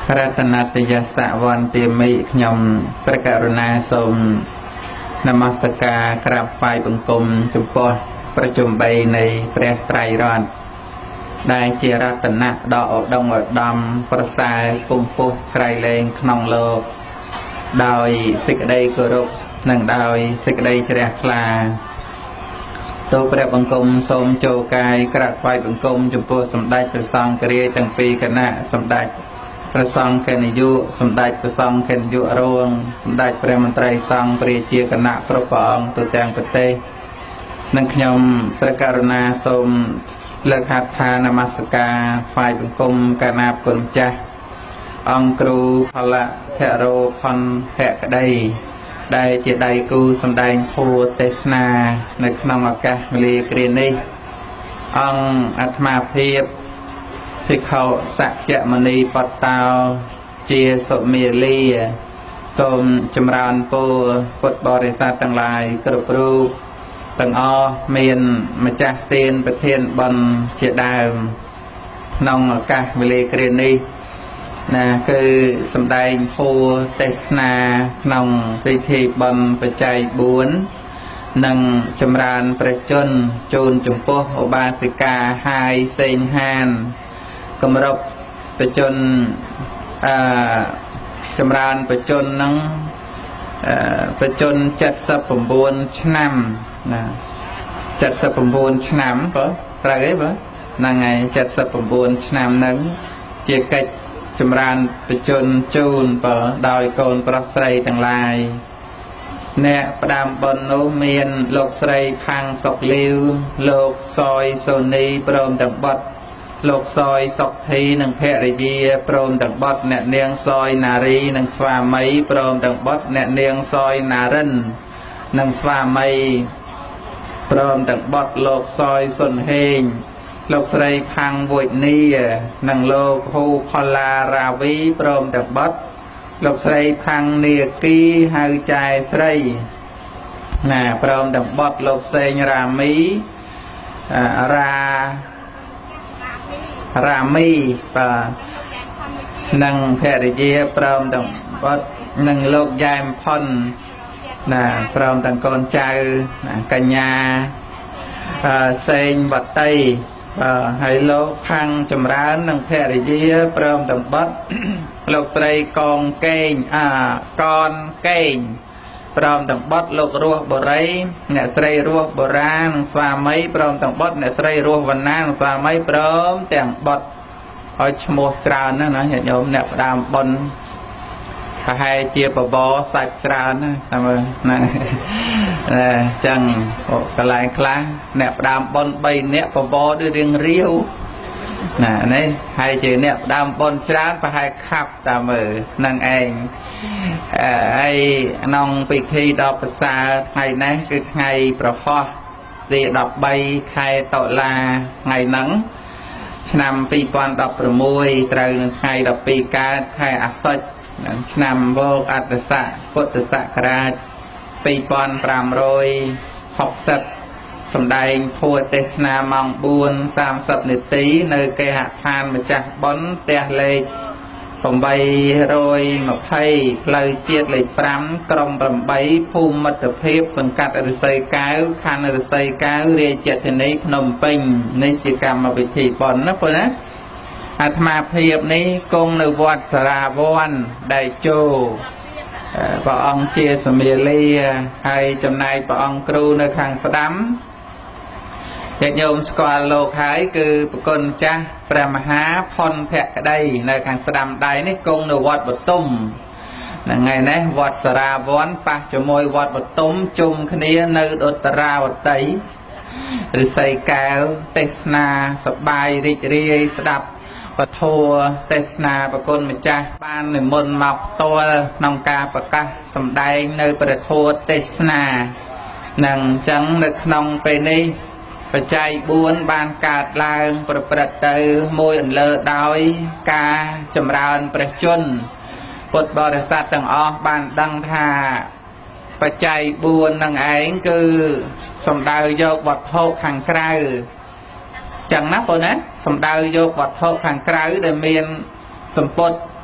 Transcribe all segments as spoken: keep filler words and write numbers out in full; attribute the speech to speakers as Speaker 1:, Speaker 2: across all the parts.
Speaker 1: รัตนัตยสะวันเตมิขยมประกาศนาสมนมัสการกราบไหว้บังคมจุปอประจุมใบในเปรตไตรรอนได้เจรัตนะดอกดงอดำประสายปุ่มปุไกรเลงขนองโลกโดยสิกได้กรุบหนึ่งโดยสิกได้เจริญคลาตัวเปรตบังคมสมโจกายกราบไหว้บังคมจุปอสมได้ประสองกรีตั้งปีคณะสมได้ประสองแคนยุสมได้ประสองแคนยุรวงสมได้เปรมันไตรสองปริเชียคณะพระปองตัวแตงประเทศนักขยมประกาศนาสมเลิกหัตถานมัสการฝ่ายบังคมกานาบกุลจ้าองครูพละเทโรพันแพกได้ได้เจได้กูสมได้โพเตสนาในขนมอากาศมลีกรีนีองอัตมาเพียบที่เขาสัจจมณีปัตตาวเจียสมีลีสมจำรานปูพุทธบริษัทต่างหลายกรุบรูปต่างอ้อเมียนมาจากเตียนประเทศบนเจดาวน้องอากาศมลีกรีนีนะคือสมได้โพเตสนาน้องสิทธิบนปัจจัยบุญนังจำรานประจนจูนจุมโปอบาสิกาไฮเซนฮานกำรับประจนจำรานประจนนังประจนจัดสับปมบูนชนำนะจัดสับปมบูนชนำปะอะไรปะนั่งไงจัดสับปมบูนชนำนั้นเจียกิจจำรานประจนจูนปะดอยโกนปรักไสต่างลายเนประดามบนโนเมียนโลกไสพังศกลิวโลกซอยโซนีปรมดังบดโลกซอยศกทีหนึ่งเพริยีปรมดังบดเนเนียงซอยนารีหนึ่งสวามัยปรมดังบดเนเนียงซอยนารินหนึ่งสวามัยปรมดังบดโลกซอยสนเฮงโลกไสพังวุยนีหนึ่งโลกฮูพลาราวีปรมดังบดโลกไสพังเนียกีหายใจไสน่ะพร้อมดังบดโลกไสรามีรารามีปะนังเพริเยพร้อมดังบดนังโลกยายมพอนน่ะพร้อมดังกอนใจกัญญาเซงบัดไตให้โลกพังจำร้านนังเพริเยพร้อมดังบดโลกไสกองเก่งอ่ากอนเก่งพร้อมดังบดโลกรัวบริเนไสรัวโบราณสวามัยพร้อมดังบดเนไสรัววันนั้นสวามัยพร้อมแต่งบดเอาชโมจรานะนะเห็นโยมเนี่ยดามบนให้เจียบบ่อสัจจานะทำไมนะจังกลายคลาเนี่ยดามบนใบเนี่ยบ่อด้วยเรียงเรียวน่ะนี่ให้เจเนี่ยดามบนจราไปให้ขับตามมือนั่งเองไอ้น้องปีคีดอกภาษาไทยนะคือไงประพอดีดอกใบไข่ตลาไงหนังนำปีปอนดอกประมวยตรึงไงดอกปีกาไข่อัศจนำโบกอัตสะพุทธศักราชปีปอนปรามโรยหกสิบสมได้พูดเทศนามองบุญสามสิบนิติในเกหะทานมาจากบนเตะเล็กผมใบโรยมาไพ่เลยเจียดเลยปรำกรมปรำใบภูมิมัตเพียบสังกัดอริไซก้าวคันอริไซก้าวเรียเจตนี้พนมเป่งในจิกรรมมาวิธีบนนะเพื่อนนะอาตมาเพียบนี้กงในวัดสราวันได้โจพระองค์เจียสมีเลียให้จำนายพระองค์ครูในทางสดัมญาติโยมสกอลโลกหายคือปกลจ้าพระมหาพรแพะได้ในทางสดัมได้นี่กงในวัดบตุ้มนั่งไงนะวัดสราวันปะจมวยวัดบตุ้มจุ่มคณีในอุตราวัดไตหรือใส่แก้วเตสนาสบายริเรียสดับปะทัวเตสนาปกลมิจ้าบ้านหนึ่งมนมาตัวนองกาปะกะสำได้ในประทัวเตสนานั่งจังนึกนองไปนี่ปัจจัยบุญบานกาดลางประประเตอมวยอันเลอดอยกาจำรานประจุนพุทธบริษัทต่างออกบานดังทาปัจจัยบุญนั่งเองคือสมดาวโยกวัดโพขังไกรจังนับปนนะสมดาวโยกวัดโพขังไกรเดเมียนสมปด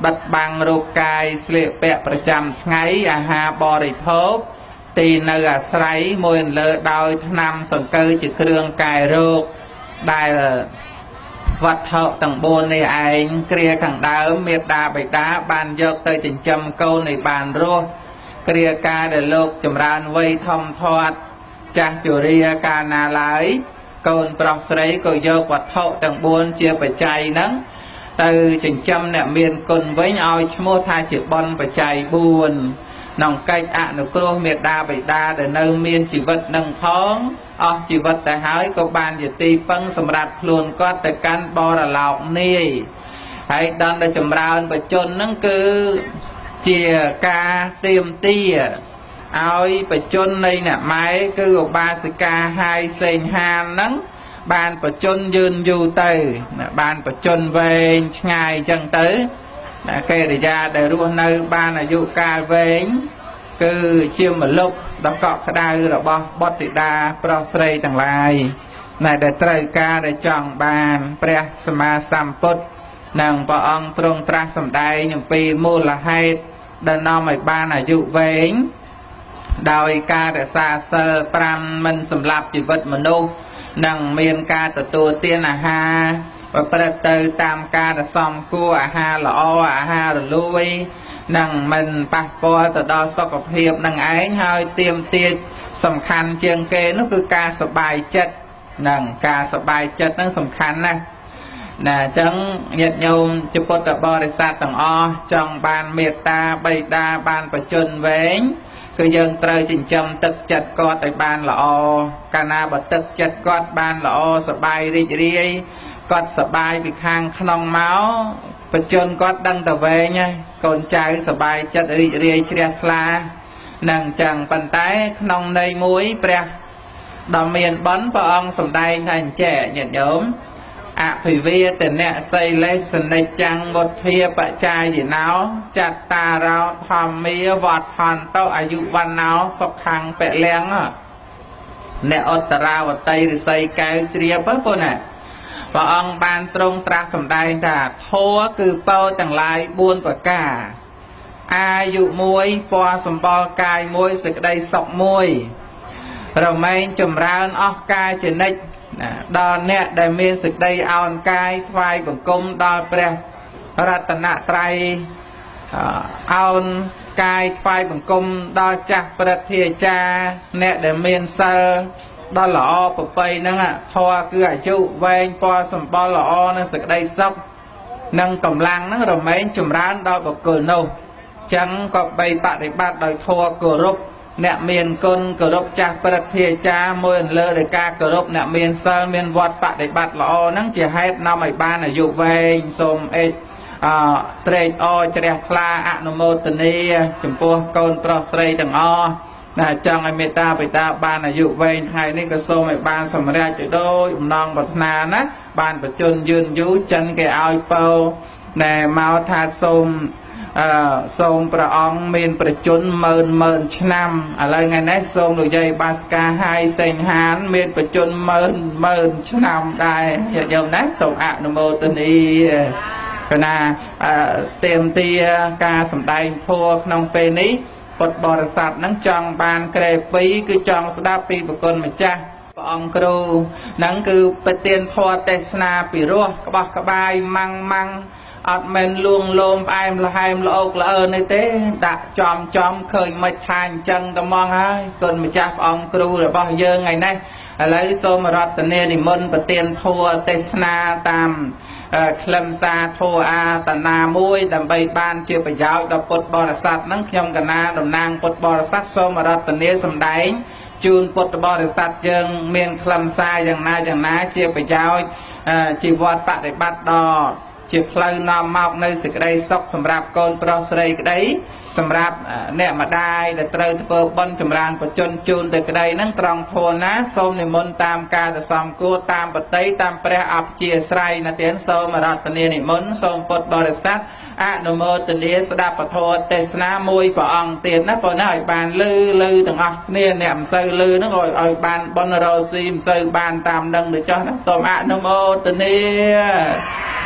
Speaker 1: บัดบังรูปกายเสลเปะประจำไงอาหารบริโภคตีเนื้อใสมวยเลอดอยนำสังเกตจุดเครื่องกายโรคได้วัดเท่าต่างบนในไอ้เกลียขังดาวเมียดาใบดาบานยกเตยจิงจำเกาในบานรัวเกลียกาเดโลกจำรานไว้ทอมทอดจากจุเรียกานาไหลโกนปลอกใสก็ยกวัดเท่าต่างบนเจียปัจจัยนั้นเตยจิงจำเนี่ยเมียนกลไว้เอาชโมทายจีบอลปัจจัยบุญน้องไก่อะนุกรัวเมียดาใบดาเดินเนื้อเมียนจีวัดนังท้องอ๋อจีวัดแต่หายก็บานอยู่ตีปังสำรับพลวนก็แต่การบอระเหล่านี่ให้ดันได้จำราวไปจนนั่นคือเจียกาเตรียมเตี้ยเอาไปจนในเนี่ยไม้คือบาสิกาไฮเซนฮานนั้นบานไปจนยืนอยู่เตยบานไปจนเวงง่ายจังเตยแค่ได้ยาได้รู้ในบานอายุกาเวงคือเชื่อมลุกดอกเกาะกระดาษระบอบติดาปลอกใสต่างลายในได้ไตรกาได้จองบานเปรียสมาสัมพุทธนางปะองตรงตรัสสำได้ยังปีมูลให้ดันนอมไอ้บานอายุเวงโดยการแต่ซาเซอร์ปรำมันสำหรับชีวิตมนุษย์นางเมียนการตัวตัวเตียนอาหารประเตยตามการแต่ซอมกู้อาหารละอ้ออาหารลุยนั่งมันปะปอต่อดอสกปรกนั่งไอ้ให้เตรียมเตียสำคัญเจียงเกนั่นคือการสบายจิตนั่งการสบายจิตนั่นสำคัญนะนะจังยัดโยมจุปตบริษัทต่างอ้อจังบานเมตตาใบดาบานประจนเวงคือยังเตยจิงจำตึกจัดกอดแต่บานละอ้อกานาบตึกจัดกอดบานละอ้อสบายรีเรียกอดสบายไปข้างขนองเมาประจนก็ดังตะเวงไงก่อนใจสบายจัดเรียเชียสลานั่งจังปันไตขนองในมุ้ยเปรียดอมเมียนบอนพระองค์สมได้ท่านแจ่เหยียดโยมอะผิวเวแต่เนี่ยใส่เลสในจังบทเพียประจายอยู่น้าจัดตาเราทำมีวัดพันเต้าอายุวันน้าสกขังเปะแรงอ่ะเนี่ยอัตราวัตไตหรือใส่กายเชียเพิ่มคนอ่ะพระองค์บานตรงตรัสสำได้แต่โทคือเป้าต่างลายบุญประกาอายุมวยปอสมบลกายมวยสึกได้สอกมวยเราไม่จำรานออกกายเจนิกดอนเนี่ยได้เมียนสึกได้เอากายทวายบังกมดอนเปรียรัตนไตรเอากายทวายบังกมดอนจักประเทศจาเนี่ยได้เมียนเซอร์ดอลลาร์ปไปนั่งอ่ะทอคืออายุเวงปอสมบอลลอนั่งสึกได้ซับนั่งกำลังนั่งเราไม่จุ่มร้านดอยบกเกินโนจังก็ไปปฏิบัติโดยทอเกรบเนี่ยเมียนกลเกรบจากประเทศจามวยเลอเดกาเกรบเนี่ยเมียนเซลเมียนวัดปฏิบัติลอนั่งจะให้นำไอ้บ้านอายุเวงสมเอเตรอเจริญพลาอนุโมทนีจุ่มปัวกลปลอกใสต่างอ้อนะจังไอเมตตาไปตาบ้านอายุเวงไทยนี่ก็โซมไอบ้านสมราจุดโดยนองบัตนานะบ้านประจนยืนยุจันแกเอาเปาแน่มาทาโซมโซมประองเมนประจนเมินเมินชนำอะไรไงนะโซมโดยใจบาสกาไฮเซนฮานเมนประจนเมินเมินชนำได้อย่าโยมนะส่งอนุโมทนีขณะเต็มเตียการสำได้พวกน้องเปนี้ปดบริษัทนั่งจองบานเกรปีคือจองสดาปีบุคคลมาจ้าปองครูนั่งคือไปเตียนพอเตสนาปีรัวกบอกกบายมังมังอัดเมนลวงลมไอมละไฮมละอกละเออในเต้ดะจอมจอมเคยไม่ทานจังตะมองให้คนมาจ้าปองครูหรือบอกเยอะไงนะอะไรโซมรัตเนนิมนไปเตียนทัวเตสนาตามคลำซาโทอาตนามวยดำใบบ้านเชื่อประยาวดปดบริษัทนั่งยมกันนาดำนางปดบริษัทโซมรัตเนสมได้จูนปดบริษัทยังเมียนคลำซาอย่างนาอย่างนาเชื่อประยาวจีวรปฏิบัติดอเชื่อเพลินนอมมอกในสิกได้ซอกสำหรับโกนปรสไรก็ได้สำหรับเนี่ยมาได้แต่เตยเฟิร์บอนจำรานประจนจูนแต่กระไดนั่งตรองโทนะส้มในมนตามการแต่ซ้อมกูตามปฏัยตามแปรอับเจียไซนะเตียนโซมารัตเนียนิมนส้มปดบริษัทอนุโมทนีสดาปโทเตสนามวยปองเตียนนะปนอ้อยบานลือลือต่างอ่ะเนี่ยเนี่ยมันซื้อลือนั่งอ้อยอ้อยบานบอนโรซีมซื้อบานตามดังเดือดจ้านะส้มอนุโมทนี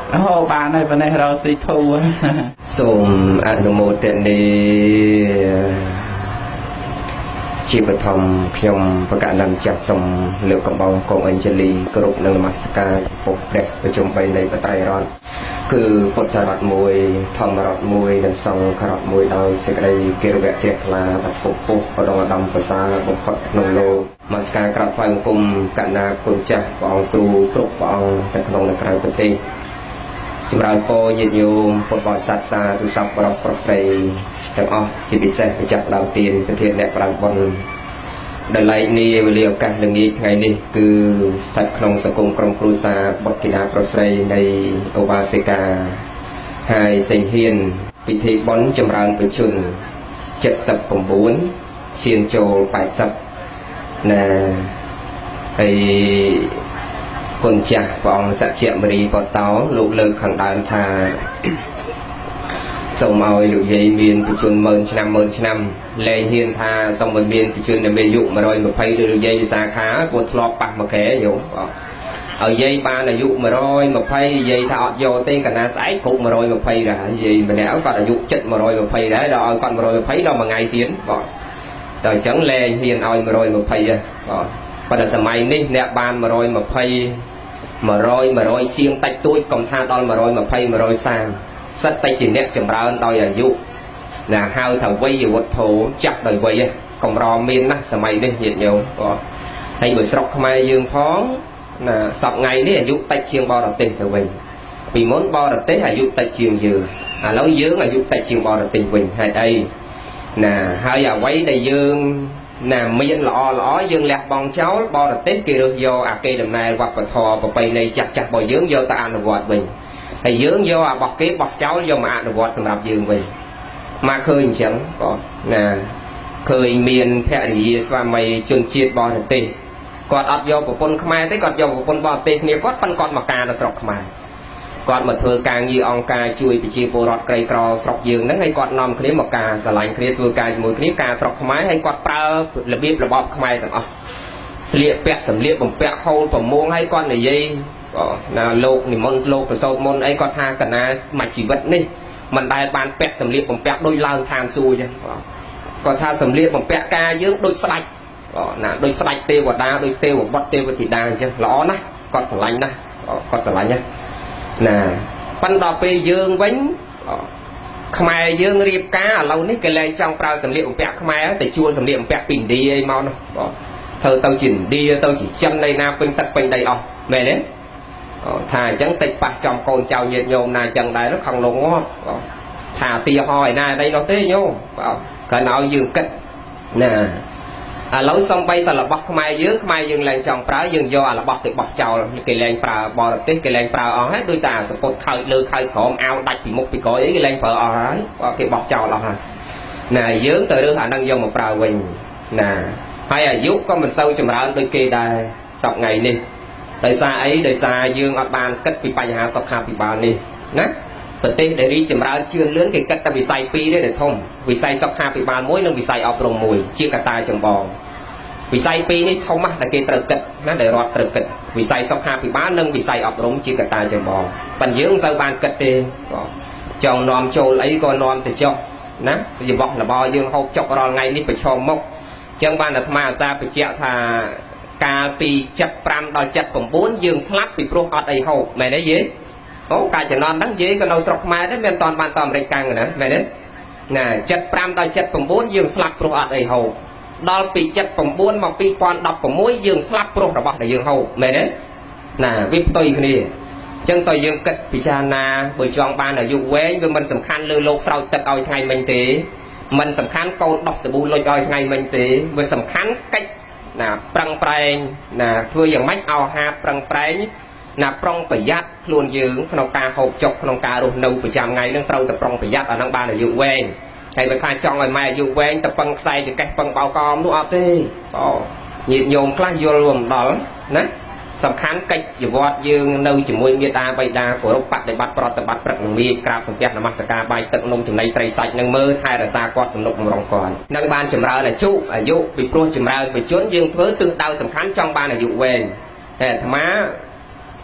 Speaker 1: โอ้บ้านในวันนี้เราสิทู
Speaker 2: សូមអនុមោទនាជាបឋមខ្ញុំបកណ្ដាលចាស់សូមលើកកំបងកងអញ្ជលីគ្រប់នឹងនមស្ការពុទ្ធព្រះប្រជុំបីនៃបត្រៃរតន៍គឺពុទ្ធរដ្ឋមួយធម្មរដ្ឋមួយនិងសង្ឃរដ្ឋមួយដោយសេចក្តីគិរវៈជ្រះថ្លាដ៏ពុះពុះឧត្តមឧត្តមប្រសើរបំផុតក្នុងលោកនមស្ការក្រាបថ្វាយបង្គំកណ្ដាលគុណចាស់ព្រះអង្គគ្រូគ្រប់ព្រះអង្គទាំងក្នុងនិងក្រៅប្រទេសចម្រើនពរញាតិញោមពុទ្ធបរិស័ទសាធុសពបរិបប្រុសស្រីទាំងអស់ជាពិសេសប្រចាំដើមទានប្រធានអ្នកប្រាំបុណ្យដែលឡែកនេះវេលាឱកាសល្ងាចថ្ងៃនេះគឺស្ថិតក្នុងសង្គមក្រុមគ្រួសារបុត្រធីតាប្រុសស្រីនៃឧបាសិកាហើយសេងហ៊ានពិធីបុណ្យចម្រើនបញ្ជូនเจ็ดสิบเก้าឈានចូលแปดสิบណាហើយគុណចាស់ព្រះអង្គសច្ចមរីបតោលោកលើកខាងដើមថាសូមឲ្យលោកយាយមានបញ្ជនម៉ឺនឆ្នាំម៉ឺនឆ្នាំលែងហ៊ានថាសូមឲ្យមានបញ្ជនដែលមានអាយុmột trăm hai mươiដោយលោកយាយវិសាខាគាត់ធ្លាប់ប៉ះមកែញោមឲ្យយាយបានអាយុmột trăm hai mươiយាយថាអត់យកទេកាលណាស្អែកគ្រប់một trăm hai mươiដែរយាយម្នាក់គាត់អាយុជិតmột trăm hai mươiដែរដល់ឲ្យគាត់một trăm hai mươiដល់មួយថ្ងៃទៀតបាទតែអញ្ចឹងលែងហ៊ានឲ្យmột trăm hai mươiបាទប៉ុន្តែសម័យនេះអ្នកបានmột trăm hai mươi một trăm một trămជាងតិចតួចកុំថាដល់một trăm hai mươi một trăm ba mươiសិតតែជាអ្នកចម្រើនដោយអាយុណាហៅថាវ័យវុទ្ធោចាស់ដោយវ័យកំរមានណាស់សម័យនេះញាតិញោមបាទហើយបើស្រុកខ្មែរយើងផងណាសពថ្ងៃនេះអាយុតិចជាងបរទេសទៅវិញពីមុនបរទេសអាយុតិចជាងយើងឥឡូវយើងអាយុតិចជាងបរទេសវិញហេតុអីណាហើយអ្វីដែលយើងណាមានល្អល្អយើងលះបង់ចោលបរទេសគេរើសយកអាកេរដំណែលវប្បធម៌ប្រពៃណីចាស់ចាស់របស់យើងយកទៅអនុវត្តវិញហើយយើងយកអារបស់គេបោះចោលយកមកអនុវត្តសម្រាប់យើងវិញមកឃើញអញ្ចឹងបងណាឃើញមានភរិយាស្វាមីជនជាតិបរទេសគាត់អត់យកប្រពន្ធខ្មែរទេគាត់យកប្រពន្ធបរទេសគ្នាគាត់ប៉ុនគាត់មកការនៅស្រុកខ្មែរគាត់មកធ្វើការងារអង្គការជួយប្រជាពលរដ្ឋក្រីក្រស្រុកយើងហ្នឹងហើយគាត់នាំគ្នាមកការឆ្លាញ់គ្នាធ្វើការជាមួយគ្នាការស្រុកខ្មែរហើយគាត់ប្រើរបៀបរបបខ្មែរទាំងអស់ស្លៀកពាក់សម្លៀកបំពាក់ហូលប្រមងហើយគាត់និយាយណាលោកនិមន្តលោកប្រសូតមុនអីគាត់ថាកណាមួយជីវិតនេះមិនដែលបានពាក់សម្លៀកបំពាក់ដូចឡើងឋានសួគ៌ចឹងគាត់ថាសម្លៀកបំពាក់ការយើងដូចស្ដេចណាដូចស្ដេចទេវតាដូចទេវបុត្រទេវធីតាអញ្ចឹងល្អណាស់គាត់ស្រឡាញ់ណាស់គាត់ស្រឡាញ់ណាណាប៉ុន្តែដល់ពេលយើងវិញខ្មែរយើងរៀបការឥឡូវនេះគេលែងចង់ប្រើសម្លៀកបំពាក់ខ្មែរតែជួលសម្លៀកបំពាក់ពីឥណ្ឌាអីមកនោះធ្វើទៅជាឥណ្ឌាទៅជាចិននៃណាពេញទឹកពេញដីអស់មែនទេថាអញ្ចឹងតិចប៉ះចំកូនចៅញាតិញោមណាអញ្ចឹងដែរនោះខំលោកងាប់ថាទីហោឯណាអីនោះទេញោមគាត់ឲ្យយើងគិតណាឥឡូវសំបីតែរបស់ខ្មែរយើងខ្មែរយើងលែងចង់ប្រើយើងយកអារបស់ទៅបោះចោលគេលែងប្រើបរទេសគេលែងប្រើអស់ហើយដូចតែសពុតខើចលើខើចក្រោមអាវដាច់ពីមុខពីក្រោយអីគេលែងប្រើអស់ហើយគេបោះចោលអស់ហើយណាយើងទៅរើសអានឹងយកមកប្រើវិញណាហើយអាយុក៏មិនសូវចម្រើនដូចគេដែរសប្ថ្ងៃនេះដោយសារអីដោយសារយើងអត់បានគិតពីបញ្ហាសុខាភិបាលនេះណាប្រទេសដែលរីកចម្រើនជឿនលឿនគេគិតតែវិស័យពីរទេដែលធំវិស័យសុខាភិបាលមួយនិងវិស័យអប់រំមួយជាកត្តាចម្បងវិស័យពីរនេះធំណាស់ដែលគេត្រូវគិតណាដែលរដ្ឋត្រូវគិតវិស័យសុខាភិបាលនិងវិស័យអប់រំជាកត្តាចម្បងប៉ុន្តែយើងមិនសូវបានគិតទេចង់នាំចូលអីក៏នាំទៅចុះណារបស់របរយើងហូបចុករាល់ថ្ងៃនេះប្រឈមមុខអញ្ចឹងបានអាត្មាអាសាបញ្ជាក់ថាកាលពីเจ็ดสิบห้าដល់เจ็ดสิบเก้าយើងស្លាប់ពីព្រោះអត់អីហូបមែនទេយេអូកាលចំណន់ហ្នឹងយេក៏នៅស្រុកខ្មែរដែរមិនតាន់បានតអាមេរិកកាំងណាមែនទេណាเจ็ดสิบห้าដល់เจ็ดสิบเก้าយើងស្លាប់ព្រោះអត់អីហូបដល់ពីเจ็ดสิบเก้าមកពី二nghìn十六យើងស្លាប់ព្រោះរបស់ដែលយើងហូបមែនទេណាវាផ្ទុយគ្នាអញ្ចឹងតើយើងគិតពិចារណាបើចង់បានអាយុវែងវាមិនសំខាន់លើលោកស្រោចទឹកឲ្យថ្ងៃមិញទេមិនសំខាន់កូនដោះសាប៊ូលុចឲ្យថ្ងៃមិញទេវាសំខាន់កិច្ចណាប្រឹងប្រែងណាធ្វើយ៉ាងម៉េចឲ្យហាប្រឹងប្រែងណាប្រុងប្រយ័ត្នខ្លួនយើងក្នុងការហូបចុកក្នុងការរស់នៅប្រចាំថ្ងៃនឹងត្រូវតែប្រុងប្រយ័ត្នអានឹងបានអាយុវែងហើយបើខាចង់ឲ្យម៉ែអាយុវែងទៅពឹងខ្សែចង្កេះពឹងបោកកំនោះអត់ទេអូញាតិញោមខ្លះយល់មិនដល់ណាសំខាន់កិច្ចជីវត្តយើងនៅជាមួយមេតាបិតាគោរពបដិបត្តិប្រតិបត្តិព្រឹកនឹងមានក្រាបសំពះនមស្ការបាយទឹកនំចំណីត្រីសាច់នឹងមើលថែរក្សាគាត់ទំនុកបំរុងគាត់នឹងបានចម្រើនអាយុអាយុពីព្រោះចម្រើនបជនយើងធ្វើទិសដៅសំខាន់ចង់បានអាយុវែងតែអាត្មា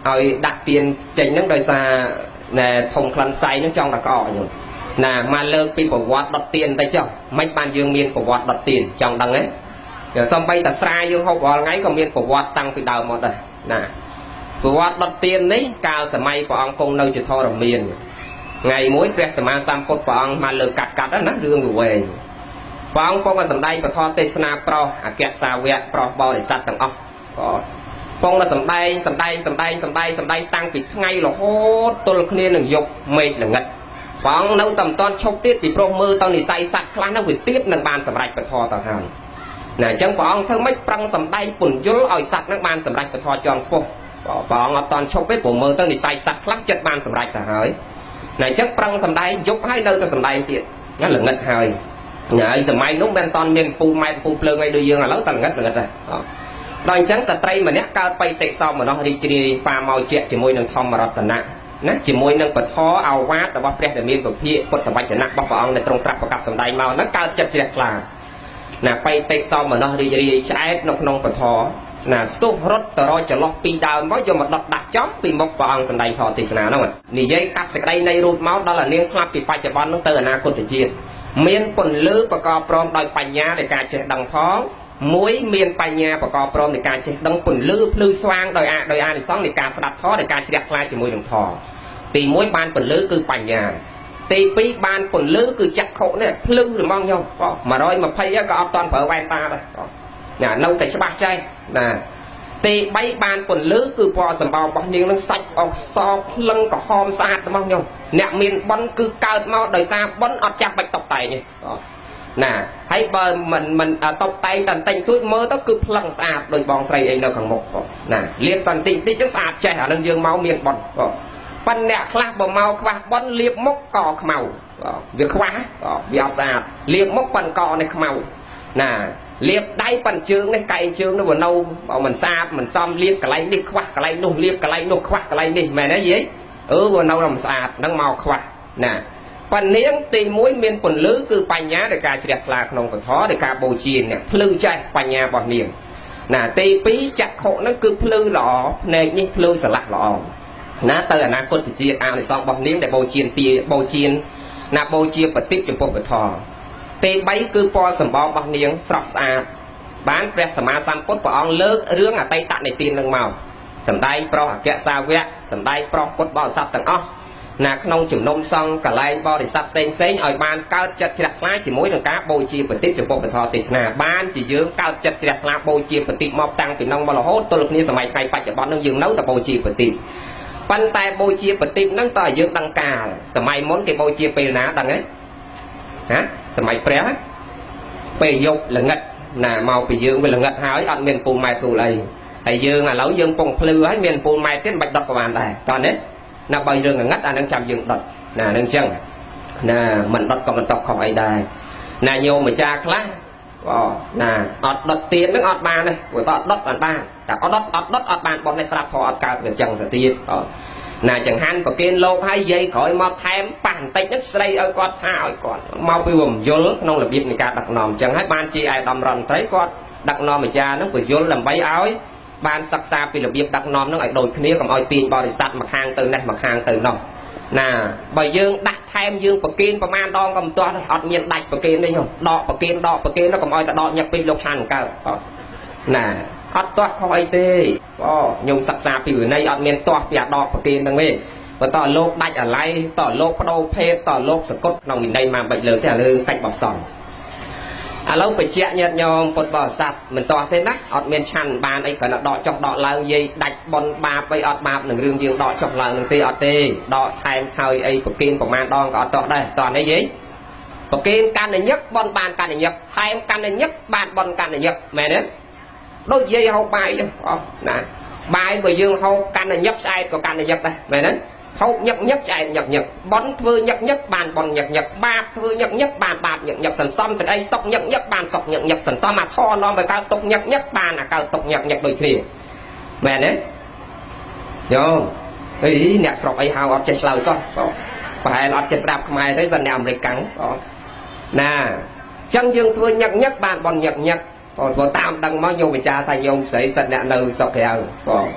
Speaker 2: ឲ្យដាក់ទៀនចេញហ្នឹងដោយសារណែធំក្លិនសៃហ្នឹងចង់តែកកខ្ញុំណាមកលើកពីប្រវត្តិដុតទៀនទៅចុះមិនបានយើងមានប្រវត្តិដុតទៀនចង់ដឹងទេសំបីតែស្រាយើងហូបរាល់ថ្ងៃក៏មានប្រវត្តិតាំងពីដើមមកដែរណាប្រវត្តិដុតទៀននេះកាលសម័យព្រះអង្គគង់នៅជាធរមានថ្ងៃមួយព្រះសម្មាសម្ពុទ្ធព្រះអង្គមកលើកកាត់កាត់ណារឿងវែងព្រះអង្គគង់តែសម្ដែងពធទេសនាប្រោសអគ្គសាវកប្រោសបរិស័ទទាំងអស់ក៏គង់តែសម្ដែងសម្ដែងសម្ដែងសម្ដែងសម្ដែងតាំងពីថ្ងៃរហូតទល់គ្នានឹងយប់មេឃល្ងិតព្រះអង្គនៅតែមិនទាន់ឈប់ទៀតពីព្រោះមើលទៅនិស័យសត្វខ្លះនោះវាទៀតនឹងបានសម្រេចពធទៅហើយណាអញ្ចឹងព្រះអង្គធ្វើម៉េចប្រឹងសម្ដែងពន្យល់ឲ្យសត្វនឹងបានសម្រេចពធជាន់ខ្ពស់ព្រះអង្គអត់ទាន់ឈប់ទេព្រោះមើលទៅនិស័យសត្វខ្លះចិត្តបានសម្រេចទៅហើយណាអញ្ចឹងប្រឹងសម្ដែងយប់ហើយនៅតែសម្ដែងទៀតណាល្ងិតហើយណាហើយសម័យនោះមិនតាន់មានពូម៉ែពូភ្លើងអីដូចយើងឥឡូវតែល្ងិតល្ងិតដែរដល់អញ្ចឹងស្ត្រីម្នាក់កើតបៃតិសមនោរីករាយប៉ាមកជាជាមួយនឹងធម្មរតនៈណាជាមួយនឹងពធអវាទរបស់ព្រះដែលមានពភាកពុទ្ធវចនៈរបស់ព្រះអង្គនៅត្រង់ត្រាប់ប្រកាសសម្ដែងមកហ្នឹងកើតចិត្តជ្រះថ្លាណាបៃតិសមនោរីករាយឆ្អែតនៅក្នុងពធណាស្ទុះរត់ទៅរកចន្លោះពីដើមមកយកមកដុតដាក់ចំពីមុខព្រះអង្គសម្ដែងធម៌ទេសនាហ្នឹងនិយាយកាត់សេចក្តីនៃរូបមកដល់អានាងស្លាប់ពីបច្ចុប្បន្នហ្នឹងទៅអនាគតជាតិមានពន្លឺប្រកបព្រមដោយបញ្ញានៃការចេះដឹងផងមួយមានបញ្ញាប្រកបព្រមនៃការចេះដឹងពន្លឺភ្លឺស្វាងដោយអាដោយអានិសង្ឃនៃការស្ដាប់ធម៌នៃការជ្រះថ្លាជាមួយនឹងធម៌ទីមួយបានពន្លឺគឺបញ្ញាទីពីរបានពន្លឺគឺចក្ខុនេះភ្លឺរបស់ខ្ញុំមួយរយម្ភៃក៏អត់តាន់ប្រើវ៉ែនតាដែរណានៅតែច្បាស់ចេះណាទីបីបានពន្លឺគឺពណ៌សម្បោររបស់នាងនឹងសាច់អស់សភ្លឹងក្រហមស្អាតរបស់ខ្ញុំអ្នកមានបុណ្យគឺកើតមកដោយសារបុណ្យអត់ចាំបាច់តបតែងទេណាហើយបើមិនមិនតបតែងតែតិចតួចមើលទៅគឺផ្លឹងស្អាតដូចបងស្រីអីនៅខាងមុខណាលាបតែតិចតិចចឹងស្អាតចេះអានឹងយើងមកមានបុណ្យប៉ុន្តែអ្នកខ្លះបើមកខ្វះបុណ្យលាបមុខកខ្មៅវាខ្វះវាអត់ស្អាតលាបមុខប៉ុនកនេះខ្មៅណាលាបដៃប៉ុនជើងនេះកែងជើងនោះវានៅមិនស្អាតមិនសមលាបកន្លែងនេះខ្វះកន្លែងនោះលាបកន្លែងនោះខ្វះកន្លែងនេះមែនទេយាយអឺវានៅមិនស្អាតនឹងមកខ្វះណាប៉ុន្តែនាងទីមួយមានពន្លឺគឺបញ្ញានៃការជ្រះថ្លាក្នុងពធនៃការបូជានេះភ្លឺចេះបញ្ញារបស់នាងណាទីពីរចក្ខុហ្នឹងគឺភ្លឺល្អភ្នែកនេះភ្លឺស្រឡះល្អណាទៅអនាគតជាតិអានិសង្ឃរបស់នាងដែលបូជាទាបូជាណាបូជាបតិចំពោះពធទីបីគឺពណ៌សម្បោររបស់នាងស្រស់ស្អាតបានព្រះសម្មាសម្ពុទ្ធព្រះអង្គលើករឿងអតីតនិទាននឹងមកសម្ដែងប្រោសអគ្គសាវកសម្ដែងប្រោសពុទ្ធបរិស័ទទាំងអស់ណាក្នុងជំនុំសង្ឃកលែងបរិស័ទផ្សេងផ្សេងឲ្យបានកើតចិត្តជ្រះថ្លាជាមួយនឹងការបូជាបតិចំពោះពធទេសនាបានជាយើងកើតចិត្តជ្រះថ្លាបូជាបតិមកតាំងពីនោះមករហូតទល់គ្នាសម័យថ្ងៃបច្ចុប្បន្ននឹងយើងនៅតែបូជាបតិប៉ុន្តែបូជាបតិហ្នឹងតើយើងដឹងកាលសម័យមុនគេបូជាពេលណាដឹងទេណាសម័យព្រះពេលយប់ល្ងិតណាមកពីយើងវាល្ងិតហើយអត់មានពូម៉ែទូលអីហើយយើងឥឡូវយើងពងភ្លឺហើយមានពូម៉ែទៀតមិនបាច់ដុតក៏បានដែរតើនេះណាបើរឿងល្ងិតអានឹងចាំយើងដុតណានឹងអញ្ចឹងណាមិនដុតក៏មិនតោះខុសអីដែរណាញោមម្ចាស់ខ្លះអូណាអត់ដុតទៀននឹងអត់បានទេព្រោះតើដុតអត់បានតែអត់ដុតអត់ដុតអត់បានបននេះស្រាប់ព្រោះអត់កើតវាអញ្ចឹងទៅទៀតណាចង្ហាន់ប្រគិនលោកហើយយាយក្រោយមកថែមប៉ះបន្តិចហ្នឹងស្រីឲ្យគាត់ថាឲ្យគាត់មកពីរំយល់ក្នុងរបៀបនៃការដឹកនាំអញ្ចឹងហើយបានជាឯកឧត្តមរដ្ឋមន្ត្រីគាត់ដឹកនាំអាចារ្យហ្នឹងបញ្យល់ដើម្បីឲ្យបានសិក្សាពីរបៀបដឹកនាំហ្នឹងឲ្យដូចគ្នាកុំឲ្យទាញបរិស័ទមកខាងទៅនេះមកខាងទៅនោះណាបើយើងដាក់ថែមយើងប្រគិនប្រមាណដងក៏មិនទាស់ដែរអត់មានដាច់ប្រគិនទេខ្ញុំដកប្រគិនដកប្រគិននោះកុំឲ្យតែដកញឹកពេកលោកឆានកើតណាអត់ទាស់ខុសអីទេអូខ្ញុំសិក្សាពីវិន័យអត់មានទាស់ពីអាដកប្រគិនហ្នឹងទេបើតើលោកដាច់អាឡ័យតើលោកបដូរភេទតើលោកសកុតក្នុងវិន័យមកបាច់លើទេអារឿងតិចបោះសង់ឥឡូវបញ្ជាក់ញាតិញោមពុទ្ធបរិស័ទមិនទាស់ទេណាអត់មានឆាន់បានអីគ្រាន់តែដកចុះដកឡើងយាយដាច់បនបាបអីអត់បាបនឹងរឿងយើងដកចុះឡើងនឹងទេអត់ទេដកថែមថើយអីប្រគិនប្រមាណដងក៏អត់ទាស់ដែរតើនេះយាយប្រគិនកាន់តែញឹកបនបានកាន់តែញឹកថែមកាន់តែញឹកបានបនកាន់តែញឹកមែនទេដូចយាយហូបបាយចឹងអូណាបាយបើយើងហូបកាន់តែញឹកស្អែកក៏កាន់តែញឹកដែរមែនទេហូបញឹកញឹកឆ្អែតញឹកញឹកបនធ្វើញឹកញឹកបានបនញឹកញឹកបាបធ្វើញឹកញឹកបានបាបញឹកញឹកសន្សំសេចក្តីសុខញឹកញឹកបានសុខញឹកញឹកសន្សំអាធរនាំទៅកើតទុកញឹកញឹកបានអាកើតទុកញឹកញឹកដូចគ្នាមែនទេយោអីអ្នកស្រុកអីហៅអត់ចេះឆ្លើយសោះប្រហែលអត់ចេះស្ដាប់ខ្មែរទេសិនអ្នកអាមេរិកកាំងណាអញ្ចឹងយើងធ្វើញឹកញឹកបានបនញឹកញឹកបើតាមដឹងមកញោមវិចារថាញោមស្រីសិនអ្នកនៅស្រុកក្រៅបង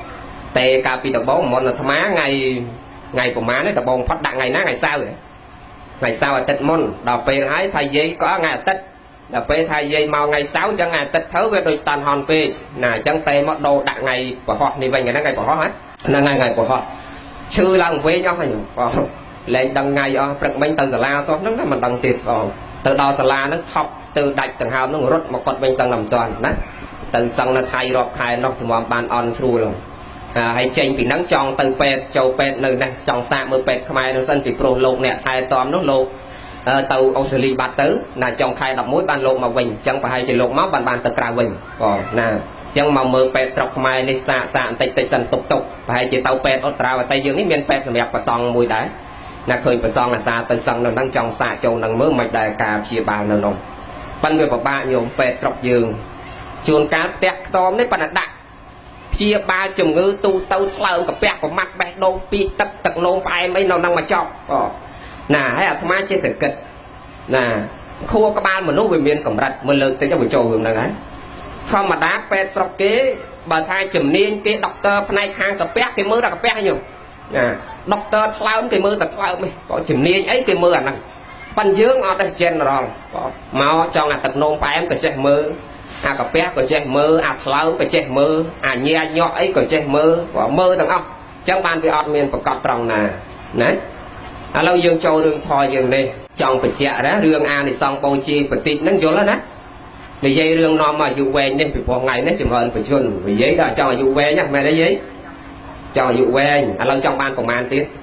Speaker 2: tê cà pi tập bóng một là thầm má ngày ngày của má đấy tập bóng phát đặng ngày ná ngày sau rồi ngày sau là tết môn đào pe hái thay giấy có ngày tết đào pe thay giấy màu ngày sáu chẳng ngày tết thấu với đôi tàn hòn pe nà chẳng tê mất đồ đặng ngày của họ đi về ngày đó ngày của họ hết là ngày ngày của họ chưa lần với nhau hay nhỉ lên đằng ngày ở bậc bên từ la số nó mình đằng tiệt vào từ đó la nó thọc từ đạch từng hào nó rút một con bên sân làm toàn đấy từ sân nó thay rọt khai nó thì bàn on xu rồi hay tranh bị nắng tròn từ pet châu pet nơi này tròn xa mưa pet không ai nó sân bị pro lộn nè thay tóm nó lộn tàu Australia bát tứ là trong khai đập mũi ban lộn mà bình chẳng phải hay chỉ lộn máu bàn bàn từ cà bình còn nè chẳng mà mưa pet sọc không ai đi xa xa tịch tịch sân tục tục hay chỉ tàu pet Australia và tây dương miền pet sầm đẹp và song mùi đá là khơi và song là xa từ sân nó đang trong xa châu đang mưa mạch đại cà chia bàn nó nồng ban người của ba nhiều pet sọc dương chuồn cá tét tóm đấy bàn đặt chia ba chùm ngư tu tâu lợnกับแปะcủa mặt bẹt đô pi tật tật nô phải mấy nào năng mà chọc nè hay là tham trên thực kịch nè khu các ban mà nô về miền cẩm rạch mình lực tới cho buổi trầu hưởng này đấy không mà đá pet sọc kế bà thai chùm niên cái doctor này khangกับแปะcái mưa làกับแปะnhiều nè doctor lợn cái mưa tật lợn mày có chùm niên ấy cái mưa à năng ban dương ở đây trên rồi máu cho là tật nô phải em cái chạy mưa à cà phê có che mơ à tháo có che mơ à nhẹ nhọ ấy có che mơ và mơ thằng ông trong ban bị ọt miền cọt tròn nè đấy à lâu dương châu đường thò dương đây trong phải chẹt đó đường a thì xong bầu chi phải tịt nâng vô lên đấy vì dây đường nó mà dụ về nên phải một ngày nó chừng hơn phải chun vì giấy đó cho dụ về nhá mẹ đấy giấy cho dụ về à lâu trong ban công an tiết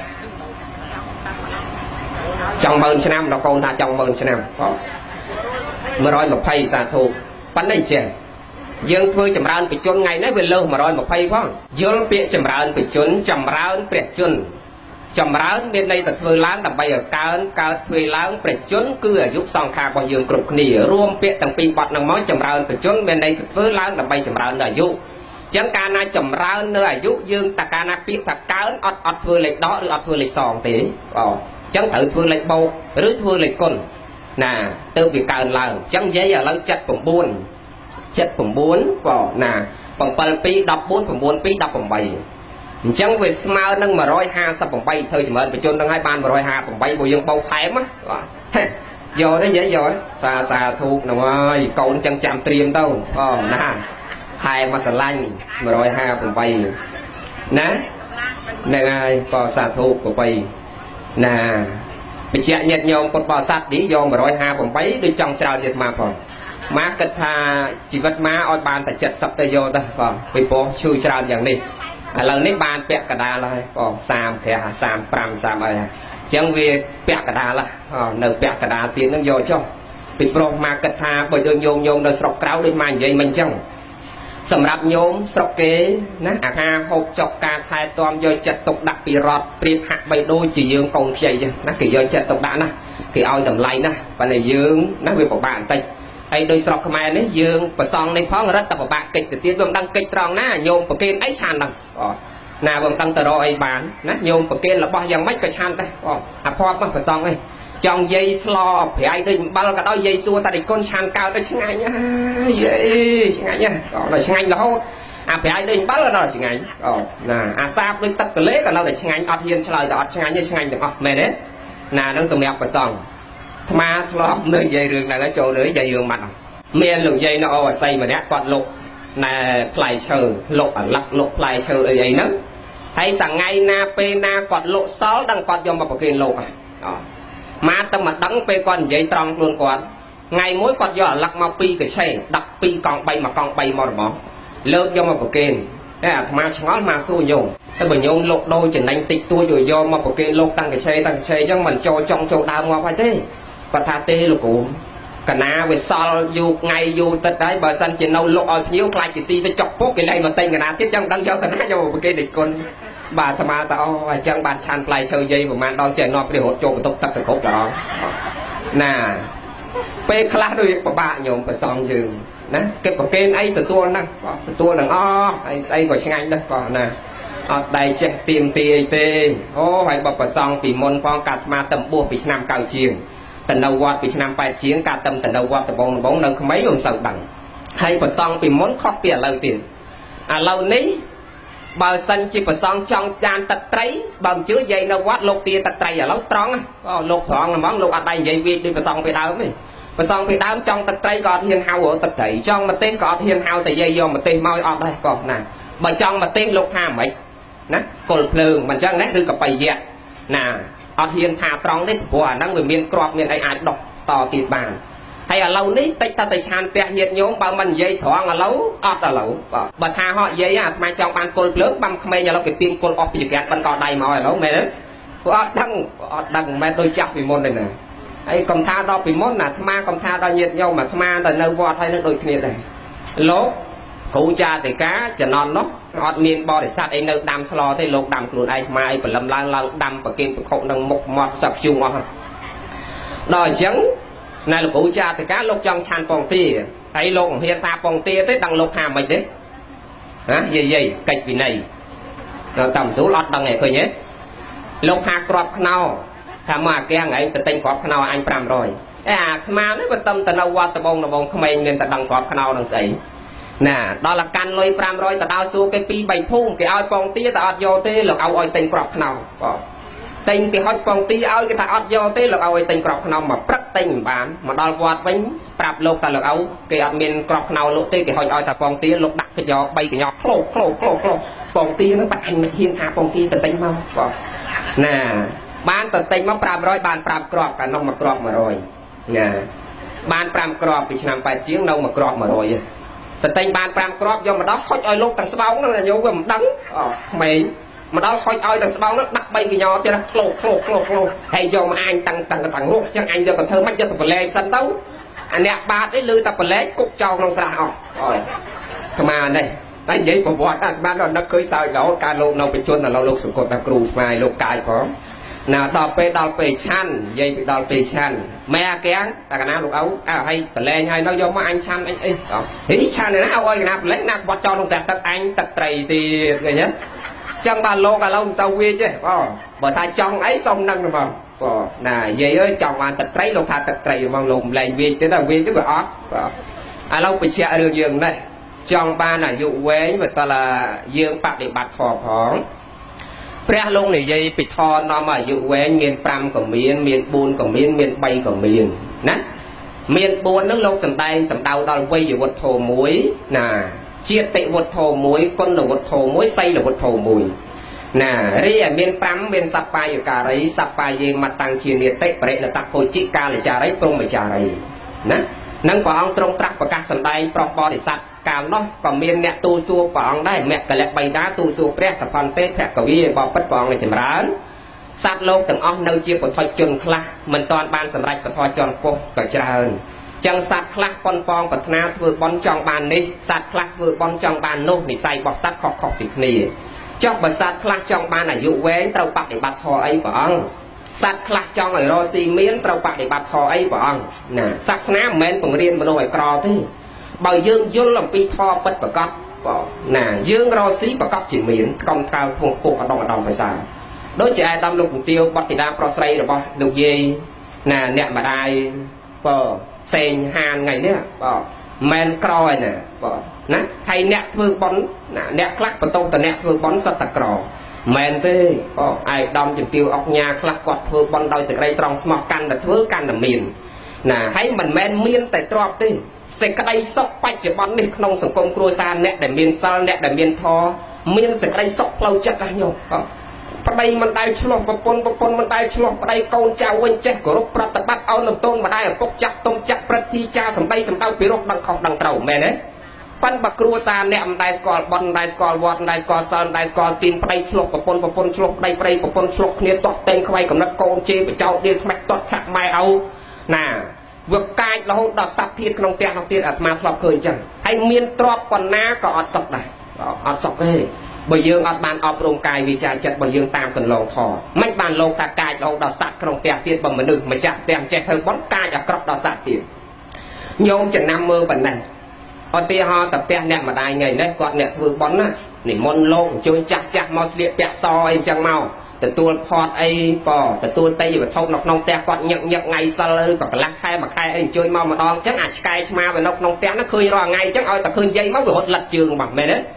Speaker 2: trong mơn năm nó con ta trong mơn năm mới nói một phay xả thù bắn đánh chè dương thôi chầm rán bị chôn ngày nấy về lâu mà nói một phay quá dương bị chầm rán bị chôn chầm rán bị chôn chầm rán bên đây là thuê láng đầm bay ở cao cao thuê láng bị chôn cứ ở giúp song kha qua dương cục nỉ rùm bị tầng pin bọt năng máu chầm rán bị chôn bên đây thuê láng đầm bay chầm rán là giúp chẳng ca na chầm rán nơi giúp dương ta ca na biết thật cao ọt ọt thuê lịch đó được ọt thuê lịch sòng tí chẳng tự thuê lịch bầu rưới thuê lịch côn nè từ việc càn là chẳng giấy ở lâu chặt phòng buôn chặt phòng buôn bỏ nè phòng bảy pi đập bốn phòng buôn pi đập phòng bảy chẳng về smart nâng mà rồi ha sắp phòng bay thôi chỉ mới phải chôn nâng hai ban mà rồi ha phòng bay bồi dương bao thém á rồi đấy dễ rồi xa xa thu nào ơi cậu chẳng chạm tiêm đâu ờ nè hai mà sờ lanh mà rồi ha phòng bay nè nè ai có xa thu của bay nè bị chạy nhật nhôm con bò sắt đi vô mà rồi ha phòng bay đi trong trào nhiệt mà còn má kết tha chỉ vật má oi bàn tại chật sập tay vô ta còn bị bố chui tràoอย่างนี้à lần này bàn bẹt cả đà là còn sam kẻ sam pram sam ấy chẳng vì bẹt cả đà là nợ bẹt cả đà tiền nó vô cho bị bố má kết tha bởi vì nhôm nhôm nó sọc cáo đi mà vậy mình chẳng sầm rạp nhôm sọc kế nè à ha hộp chọc ca thay toam vô chật tục đặc bị rọt bị hạt bay đôi chỉ dương còn chạy nó kỳ vô chật tục đã nè kỳ oi đầm lay nè và này dương nó về của bạn tay hay đôi sọc không ai đấy dương và xong này phóng rất tập của bạn kịch từ tiên vương đăng kịch tròn ná nhôm và kênh ấy chan đằng nào vương đăng tờ rồi bán nát nhôm và kênh là bao giờ mấy cái chan đây à phó mà phải xong đây trong dây slo phải ai đây bao cả đó dây xua ta để con chan cao đây chứ ngay nhá dây ngay nhá là chứ ngay là hốt à phải ai đây bao là đó chứ ngay là à sáp lên tất cả lễ cả lâu để chứ ngay ọt hiên cho lời ọt chứ ngay như chứ ngay được ọt mẹ đấy là nó dùng đẹp và xong mà lọp nơi dây rừng là cái chỗ nữa dây rừng mặt miền lượng dây nó ở xây mà nét quạt lục là play chờ lục ở lắc lục play chờ ở đây nữa hay tặng ngay na pe na quạt lộ sáu đang quạt vô mà có kiện lục à mà tâm mặt đắng pe con dây tròn luôn quạt ngày mỗi quạt vô lắc mau pi cái xe đặt pi con bay mà con bay mò mò lớn vô mà có kiện đấy à mà ngó mà xui nhung cái bởi nhung lục đôi chỉ đánh tịch tôi rồi do mà có kiện lục tăng cái xe tăng cái xe cho mình cho trong chỗ đào ngoa phải thế và tha tê lục cụ cả na về sol du ngay du tết đấy bờ sân chỉ nâu lục ở phiếu lại chỉ si tôi chọc bốt cái này mà tên cái na tiếp trong đang do tận hai vô cái địch con bà tham gia tao và chân bàn chan play chơi dây của man đo chơi nó để hỗ trợ của tục tập từ cốt đó nè pe class đôi của bạn nhổm và xong dừng nè cái của kênh ấy từ tua năng từ tua năng o ấy xây của anh đây còn nè ở đây chạy tìm tê tê ô phải bọc vào xong bị môn phong cả mà tầm buộc bị năm cao chiều tận đầu quạt bị năm bài chiến cả tầm tận đầu quạt từ bóng bóng đâu không mấy luôn sợ đằng hay vào xong bị món khóc bìa lâu tiền à lâu ní បើសិនជាប្រសងចង់ដានទឹកត្រីបើមិនជឿនិយាយនៅវត្តលោកទាទឹកត្រីឥឡូវត្រង់លោកត្រង់ហ្មងលោកអត់ដៃនិយាយវាដូចប្រសងពីដើមទេប្រសងពីដើមចង់ទឹកត្រីក៏អត់ហ៊ានហៅទឹកត្រីចង់ម្ទេសក៏អត់ហ៊ានហៅតែយាយយកម្ទេសមកអត់ដែរបងណាបើចង់ម្ទេសលោកថាមិនណាគល់ភ្លើងមិនចឹងណាឬក៏បៃយៈណាអត់ហ៊ានថាត្រង់ទេព្រោះអាហ្នឹងវាមានក្របមានអីអាចដុសតទៀតបានហើយឥឡូវនេះតិចតតែឆានផ្ទះញាតញោមបើមិននិយាយត្រង់ឥឡូវអត់ឥឡូវបើថាហក់និយាយអាថ្មចង់បានគល់ភ្លើងបាំក្មេងឥឡូវគេទាញគល់អស់ពីចង្កាត់បិណ្ឌកដៃមកឥឡូវមែនទេព្រោះអត់ដឹងអត់ដឹងមិនមែនដូចចាស់ពីមុនទេណាហើយកុំថាដល់ពីមុនណាអាថ្មកុំថាដល់ញាតញោមអាថ្មតែនៅវត្តហើយនឹងដូចគ្នាដែរលោកគ្រូចាតិកាចំណន់នោះអត់មានបរិស័ទអីនៅដាំស្លទេលោកដាំខ្លួនឯងថ្មអីបលឹមឡើងឡើងដាំប្រគេនប្រខុនឹងមុខមាត់សັບជុំអស់ដល់អញ្ចឹងណែលោកគ្រូចាតិកាលោកចង់ឆានពងទាហើយលោកមិនហ៊ានថាពងទាទេដឹងលោកថាមិនទេណាយាយយាយកិច្ចវិន័យដល់តាមស្រួលអត់ដឹងឯងឃើញទេលោកថាក្របខ្នោថាមកអាកៀងឯងទៅទិញក្របខ្នោអញ500អេអាស្មានេះបើតំទៅនៅវត្តដបងដបងក្មេងមានតែដឹងក្របខ្នោនឹងស្អីណាដល់តែកាន់លុយ500ទៅដល់សួរគេពីរបីភូមិគេឲ្យពងទាតែអត់យកទេលោកឲ្យឲ្យទិញក្របខ្នោបងទិញគេហុចពងទាឲ្យគេថាអត់យកទេលោកឲ្យទិញក្របខ្នោមកព្រឹកទិញមិនបានមកដល់វត្តវិញប្រាប់លោកថាលោកឲ្យគេអត់មានក្របខ្នោលោកទេគេហុចឲ្យតែពងទាលោកដាក់កញ្ចក់បីកញ្ចក់ក្លោក្លោក្លោក្លោពងទាហ្នឹងបាច់អញមិនហ៊ានថាពងទាទៅទិញមកបងណាបានទៅទិញមក500បាន5គ្រាប់កាលនោះមកគ្រាប់100ណាបាន5គ្រាប់ពីឆ្នាំ8ជាងនៅមកគ្រាប់100ទៅទិញបាន5គ្រាប់យកមកដល់ហុចឲ្យលោកទាំងស្បោងហ្នឹងញោមវាមិនដឹងអូក្មេងមកដល់ហុចឲ្យទាំងស្បោងហ្នឹងដាក់បីកញ្ញោទៀតក្លោក្លោក្លោក្លោហើយយកមកអញតាំងតាំងតាំងរស់ចឹងអញយកទៅធ្វើមិនយកទៅប្រឡែងសិនទៅអាអ្នកបាតអីលឺតែប្រឡែងគប់ចោលក្នុងស្រះអស់អូយថ្មនេះតែនិយាយប្រវត្តិអាស្មានដល់នឹកឃើញសើចដល់ការលោកនៅបញ្ជនឥឡូវលោកសង្កត់ថាគ្រូស្មាយលោកកាយផងណាដល់ពេលដល់ពេលឆាន់និយាយពីដល់ពេលឆាន់ម៉ែអាកៀងតែកណាលោកអ៊ូអើឲ្យប្រឡែងឲ្យនៅយកមកអញឆាន់អញអីហីឆាន់ណាឲ្យកណាប្រឡែងណាបត់ចោលក្នុងស្រះទឹកអញទឹកត្រីទៀតឃើញទេចឹងបាទលោកឥឡូវមិនសូវវាទេបងបើថាចង់អីសុំនឹងហ្មងបងណានិយាយអើយចង់បានទឹកត្រីលោកថាទឹកត្រីហ្មងលោកមិនលែងវាទេតែវាទៅវាអត់បាទឥឡូវបញ្ជាក់រឿងយើងនេះចង់បានអាយុវែងបើតើយើងបដិបត្តិធម៌ផងព្រះលោកនិយាយពីធម៌នាំអាយុវែងមាន5ក៏មានមាន4ក៏មានមាន3ក៏មានណាមាន4ហ្នឹងលោកសំដែងសំដៅដល់វ័យវត្ថុមួយណាជាតិវត្ថុមួយគុណវត្ថុមួយសីលវត្ថុមួយណារីឯមាន5មានសប្បាយការីសប្បាយេមតាំងជានិតិបរិណតភោជិកាលចារីព្រមចារីណានឹងព្រះអង្គទ្រង់ត្រាស់ប្រកាសសម្ដែងប្រោះបរិស័ទកាលនោះក៏មានអ្នកទូលសួរព្រះអង្គដែរមគ្គលៈបៃតាទូលសួរព្រះតផន្ទេភគវីបបិទ្ធព្រះអង្គចម្រើនសត្វលោកទាំងអស់នៅជាពុទ្ធជនខ្លះមិនទាន់បានសម្រេចពធជនខ្ពស់ក៏ច្រើនចឹងសត្វខ្លះប៉ុនប៉ងប្រាថ្នាធ្វើបន់ចង់បាននេះសត្វខ្លះធ្វើបន់ចង់បាននោះនិស័យរបស់សត្វខុសៗពីគ្នាចុះបើសត្វខ្លះចង់បានអាយុវែងត្រូវបដិបត្តិធម៌អីព្រះអង្គសត្វខ្លះចង់ឲ្យរស់ស៊ីមានត្រូវបដិបត្តិធម៌អីព្រះអង្គណាសាសនាមិនមែនបង្រៀនមនុស្សឲ្យក្រទេបើយើងយល់អំពីធម៌ពិតប្រកបបងណាយើងរស់ស៊ីប្រកបជាមានកុំថ្កើងពងពុកអដងអដងភាសាដូចជាអាដាមលោកជំទាវបតតិតាប្រុសស្រីរបស់លោកយាយណាអ្នកម្ដាយបងសេងហានថ្ងៃនេះបងមែនក្រឯណាបងណាហើយអ្នកធ្វើបន់ណាអ្នកខ្លះបន្ទោសតអ្នកធ្វើបន់សត្វតក្រមែនទេបងអាយដាមជំទាវអុកញ៉ាខ្លះគាត់ធ្វើបន់ដោយសេចក្តីត្រង់ស្មោះកាន់តែធ្វើកាន់តែមានណាហើយមិនមែនមានតែទ្រព្យទេសេចក្តីសុខបច្ចុប្បន្ននេះក្នុងសង្គមគ្រួសារអ្នកដែលមានសិលអ្នកដែលមានធម៌មានសេចក្តីសុខផ្លូវចិត្តណាញោមបងប្តីមិនដែលឆ្លោះប្រពន្ធប្រពន្ធមិនដែលឆ្លោះប្តីកូនចៅវិញចេះគោរពប្រតិបត្តិឲ្យលំទោនម្ដាយឪពុកចាស់ទុំចាស់ព្រឹទ្ធីចាសម្ដីសម្ដៅពីរោះដឹងខុសដឹងត្រូវមែនទេប៉ិនបើគ្រួសារអ្នកមិនដែលស្គាល់បន់មិនដែលស្គាល់វត្តមិនដែលស្គាល់សិលមិនដែលស្គាល់ទានប្តីឆ្លោះប្រពន្ធប្រពន្ធឆ្លោះប្តីប្តីប្រពន្ធឆ្លោះគ្នាទាត់តែងខ្វាយកំណត់កូនជេរបចោតដៀលថ្មេះទាត់ថាក់ម៉ែឪណាវាកាចរហូតដល់សັບធៀបក្នុងផ្ទះនោះទៀតអាត្មាធ្លាប់ឃើញអញ្ចឹងហើយមានទ្រព្យប៉ុណ្ណាក៏អត់សុខដែរអត់សុខទេបើយើងអត់បានអប់រំកាយវិចារចិត្តរបស់យើងតាមកន្លងធម៌មិនបានលោកថាកាចរហូតដល់សัตว์ក្នុងផ្ទះទៀតបើមនុស្សម្ចាស់ផ្ទះចេះធ្វើបន់កាចអាក្រក់ដល់សัตว์ទៀតញោមចំណាំមើលប៉ុណ្ណេះឧទាហរណ៍តែផ្ទះអ្នកម្ដាយថ្ងៃនេះគាត់អ្នកធ្វើបន់ណានិមន្តលោកអញ្ជើញចាស់ចាស់មកស្លៀកពាក់សអីអញ្ចឹងមកទទួលផតអីប៉ទទួលតៃវត្ថុនៅក្នុងផ្ទះគាត់ញឹកញឹកថ្ងៃសិលឬក៏កន្លះខែមួយខែអីអញ្ជើញមកម្ដងអញ្ចឹងអាចឆ្កែឆ្មានៅក្នុងផ្ទះនោះឃើញរាល់ថ្ងៃអញ្ចឹងឲ្យតែឃើញយាយមកវារត់លិតជើងបងមែនទេ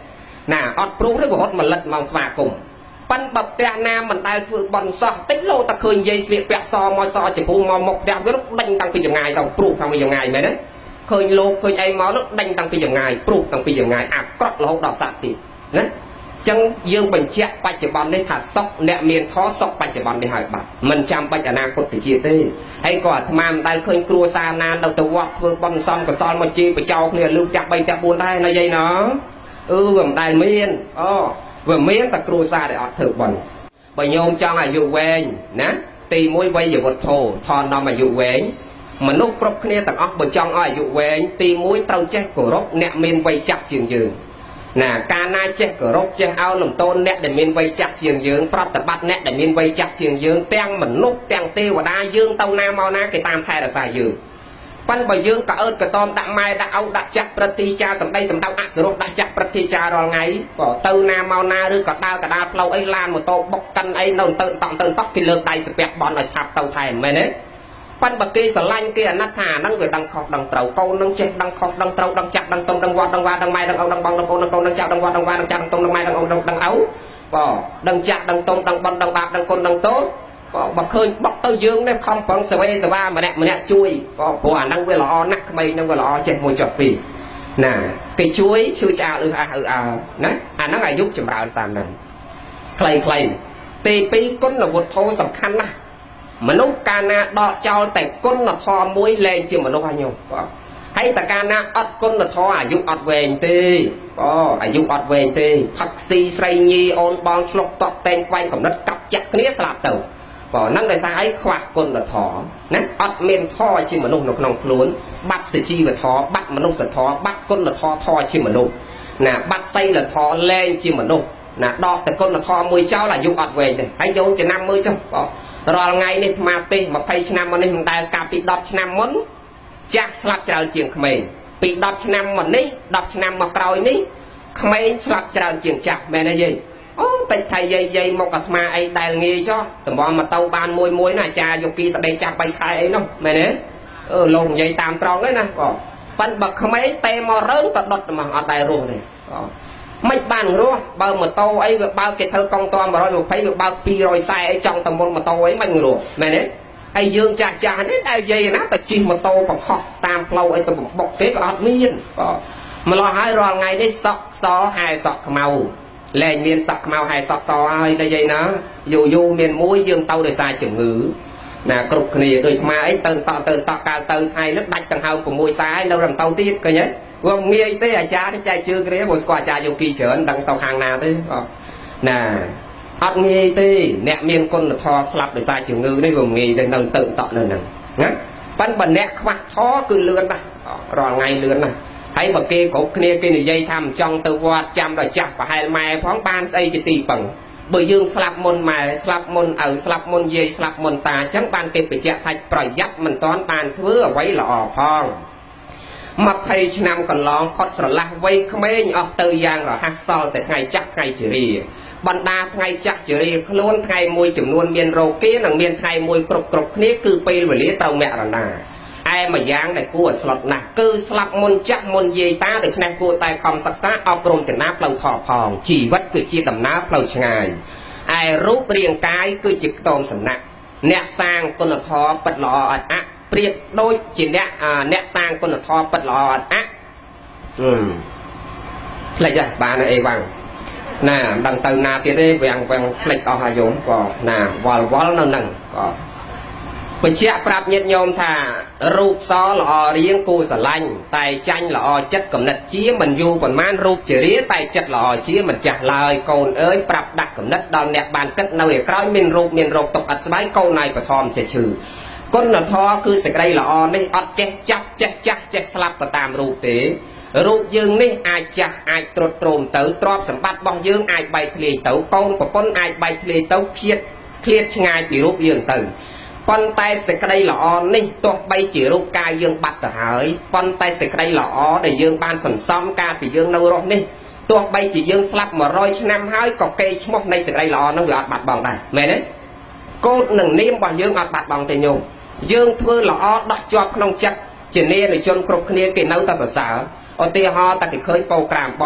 Speaker 2: น่ะอดปรุงได้บ่ฮอดมาลัดมองสมาคมปั้นบับแต่น้ำมันได้ធ្វើบอนซอติ๊กโลตะคืนยัยเสียแปะซอมอยซอจะพูมอมกแดงวิรุดังตั้งปียังไงเราปลูกตั้งปียังไงไหมนะเคยโลเคยไอ้หมอนึกดังตั้งปียังไงปลูกตั้งปียังไงอ่ะกรดเราดอกสัตตินะจังยืมบัญชีปัจจุบันได้ถัดซอกแนเมียนท้อซอกปัจจุบันได้หายบัตรมันจำปัจจุบันกดติเชียเต้ให้ก่อนทำมันได้เคยกลัวซานานเราตัววัดเพื่อบอนซอมกับซอนมาจีไปเจ้าเนี่ยลืมจับใบจับบุญได้นะยัยเนาะเออแบบได้เมียนอ๋อแบบเมียนแต่กลัวซาได้อดถือบอลบโยมจังอายุเวงนะตีมวยไว้อย่าวัดโททอนนอมอายุเวงมนุษย์กรบเนี่ยแต่ออกบจังอายุเวงตีมวยเต้าแจ๊กกรบเนี่ยเมียนไว้จับเชียงยืนน่ะการนายเจ๊กรบเจ๊เอาหนุ่มโตนเนี่ยเดี๋ยวมีนไว้จักเชียงยืงปรับแต่บัดเนี่ยเดี๋ยวมีนไว้จักเชียงยืงเตียงเหมือนนกเตียงเตี้ยวดายืงเต้านาเมานาเกิดตามไทยแต่สายยืงปั้นใบยืงกะเอิดกะตอมดักไม้ดักเอาดักจักประติจาสำได้สำดาวอัศรดักจักประติจารอไงก็เต้านาเมานาหรือกะดาวกะดาวเราไอ้ลานหมดโตบกกันไอ้นนเติร์ต่อเติร์ต๊อกกินเลิกได้สเปียบอลเอาฉับเต้าไทยไหมเนี่ยปั้นบักกี้สลังเกี่ยนัทธานั่งเกิดดังขอบดังเต่าโกนั่งเช็ดดังขอบดังเต่าดังจักดังตรงดังวัดดังวาดังไม้ดังเอาดังบองดังโกดังโกดังจักดังวัดดังวาดังจักดังตรงดังไม้ดังเอาดังดังเอาก็ดังจักดังตรงดังบอลดังบาปดังคนดังโต๊ะก็บักเคยบักเต้ายืงเนี่ยคำปังสวัยสว่ามาเนี่ยมาเนี่ยช่วยก็ผัวนั่งเวลานักทำไมนั่งเวลาเจ็ดมวยจบปีน่ะcáiช่วยช่วยจ่าหรืออ่าเอออ่านะอ่านั่งอายุจำราตามนั้นใครใครปีปีก้นหน้าวัดโทสำคัญนะมนุษย์การนาดอกเจ้าแต่ก้นหน้าทอมวยแรงจิมมนุษย์อายุก็ให้แต่การนาอัดก้นหน้าทออายุอัดเวงตีก็อายุอัดเวงตีผักซีไซยีโอนบองฉลกตอกเต็งไว้ของนัดกับจักนี้สลับเต่าก็นั่งได้สายขวากก้นหน้าทอนะอัดเมนทอจิมมนุษย์นกนองพลุนบัดสิจีกับทอบัดมนุษย์สะทอบัดก้นหน้าทอทอจิมมนุษย์นะบัดไซหน้าทอแรงจิมมนุษย์นะดอกแต่ก้นหน้าทอมวยเจ้าอายุอัดเวงเลยให้โยนจะนำมือเจ้าก็รอไงนี่มาตีมาไปชนะมันนี่มันได้การปิดดอกชนะมันจักสลับจราเจียงขมิ้นปิดดอกชนะมันนี่ดอกชนะมาเกานี่ขมิ้นสลับจราเจียงจักแม่นายยี่โอ้แต่ไทยยัยยัยมกมาไอ้ได้เงี้ยจ้ะแต่บอกมาเตาบานมวยมวยน่ะจ่าโยกีตะเดจับไปไทยไอ้น้องแม่เนี่ยเออลงยัยตามตรองเลยนะก็ปันบักขมิ้นเตะมาเริ่มตัดดอกมาเอาได้รู้เลยไม่บ้านรู้เบามาโตไอ้เบาเกตเธอกองตัวมาร้อยมาไฟเบาปีรอยใส่ไอ้จังตำบลมาโตไอ้ไม่รู้แม่เนี่ยไอ้ยืงจ่าจ่าเนี่ยได้ยัยนะแต่จีมาโตกับหอกตามเราไอ้ตำบลบอกเก็บอดมีนก็มาลอยหายรอไงได้สอกซอหายสอกเมาแรงเมียนสอกเมาหายสอกซอไอ้ได้ยัยนะอยู่อยู่เมียนมุ้ยยืงเต้าโดยสายจุ่มงื้อน่ะกรุบนี่โดยมาไอ้เติร์ต่อเติร์ต่อการเติร์ไทยนึกดัดจังเฮาผมมวยซ้ายเรารำเต้าตีก็เนี้ยว่าเงี้ยเต้อาจารย์ใจชื่อเรียกว่าสกออาจารย์โยกีเฉินดังเตาหางนาเต้น่ะอัดเงี้ยเต้เนี่ยเมียนคนทอสลับโดยสายจุ่มงื้อได้ว่าเงี้ยได้ดังเติร์ต่อนั่นน่ะงั้นปั้นบันเนี่ยขวักท้อคือเลือนนะรอไงเลือนนะให้บักเกย์กเนี่ยเกย์นี่ยัยทำจังตัววัดจำโดยจับไปให้แม่พ้องบ้านใส่จิตตีปังbởi dương slap môn mài slap môn ở slap môn dây slap môn ta chẳng ban kịp bị chạy thayประยัดมันตอนปานthứ ởไว้หล่อพองมาเพย์ชนำกันลองคอสละไว้ขมิ้นออกเตยยางหล่อฮักซอลแต่ไงจักไงจีรีบรรดาไงจักจีรีขลุ่นไงมวยจำนวนเมียนโรกี้หนังเมียนไงมวยกรบกรบนี้คือปีเวลีเตาแม่ระนาไอ้มาย่างในกู้สลัดหนักคือสลับมนจักมนเยตาแต่ชนะกู้ตายคอมศักษาอบรมจากน้ำเปล่าถอพองจีวัดคือจีดำน้ำเปล่าชงายไอ้รูปเรียงกายคือจิตตอมสำนักเนื้อสร้างคนทอปัดหล่ออัดอะเปรียบโดยจิตเนื้อเนื้อสร้างคนทอปัดหล่ออัดอะอืมอะไรจ้ะบ้านไอ้วังน่ะดังเติมนาเตี้ยได้แหวงแหวงเล็กเอาหายงก็น่ะวอลวอลนั่นนั่งก็เป็นเชี่ยปรับเย็นโยมท่ารูปซ้อหล่อเรียงกูสลันไตจันหล่อจัดกำนัดเชี่ยมันอยู่บนม่านรูปเจริญไตจัดหล่อเชี่ยมันจัดลายโกนเอ้ยปรับดักกำนัดดอนแนบบานกัดนาเวกร้อยมินรูปมินรูปตกอัศบายโกนในปฐมเฉยชื่อก้นหน้าท้อคือสกายหล่อในอัดเจ๊จับเจ๊จับเจ๊สลับตามรูปเต๋รูปยืงนี่อาจจะอาจตรวจตรมเต๋อตรอบสัมบัติบองยืงอาจใบทะเลเต๋อโกนปะปนอาจใบทะเลเต๋อเครียดเครียดง่ายปีรูปยืงเต๋อปนไตสกายหล่อนี่ตัวใบจีรูปกายยืงบัดต่อหายปนไตสกายหล่อได้ยืงบานฝนซ้อมกาปียืงนรกนี่ตัวใบจียืงสลับมาร้อยชนำหายก็เกยชมกในสกายหล่อนั่งอยู่อัดบัดบองได้แม่เนี่ยโกดหนึ่งนิ่มบอลยืงอัดบัดบองเตยงยืงเพื่อหล่อดักจอบขนมจักรเจเน่ในจนครบเนียกินน้ำตาสาวอตีฮอตะกิเคยโปรแกรมบอล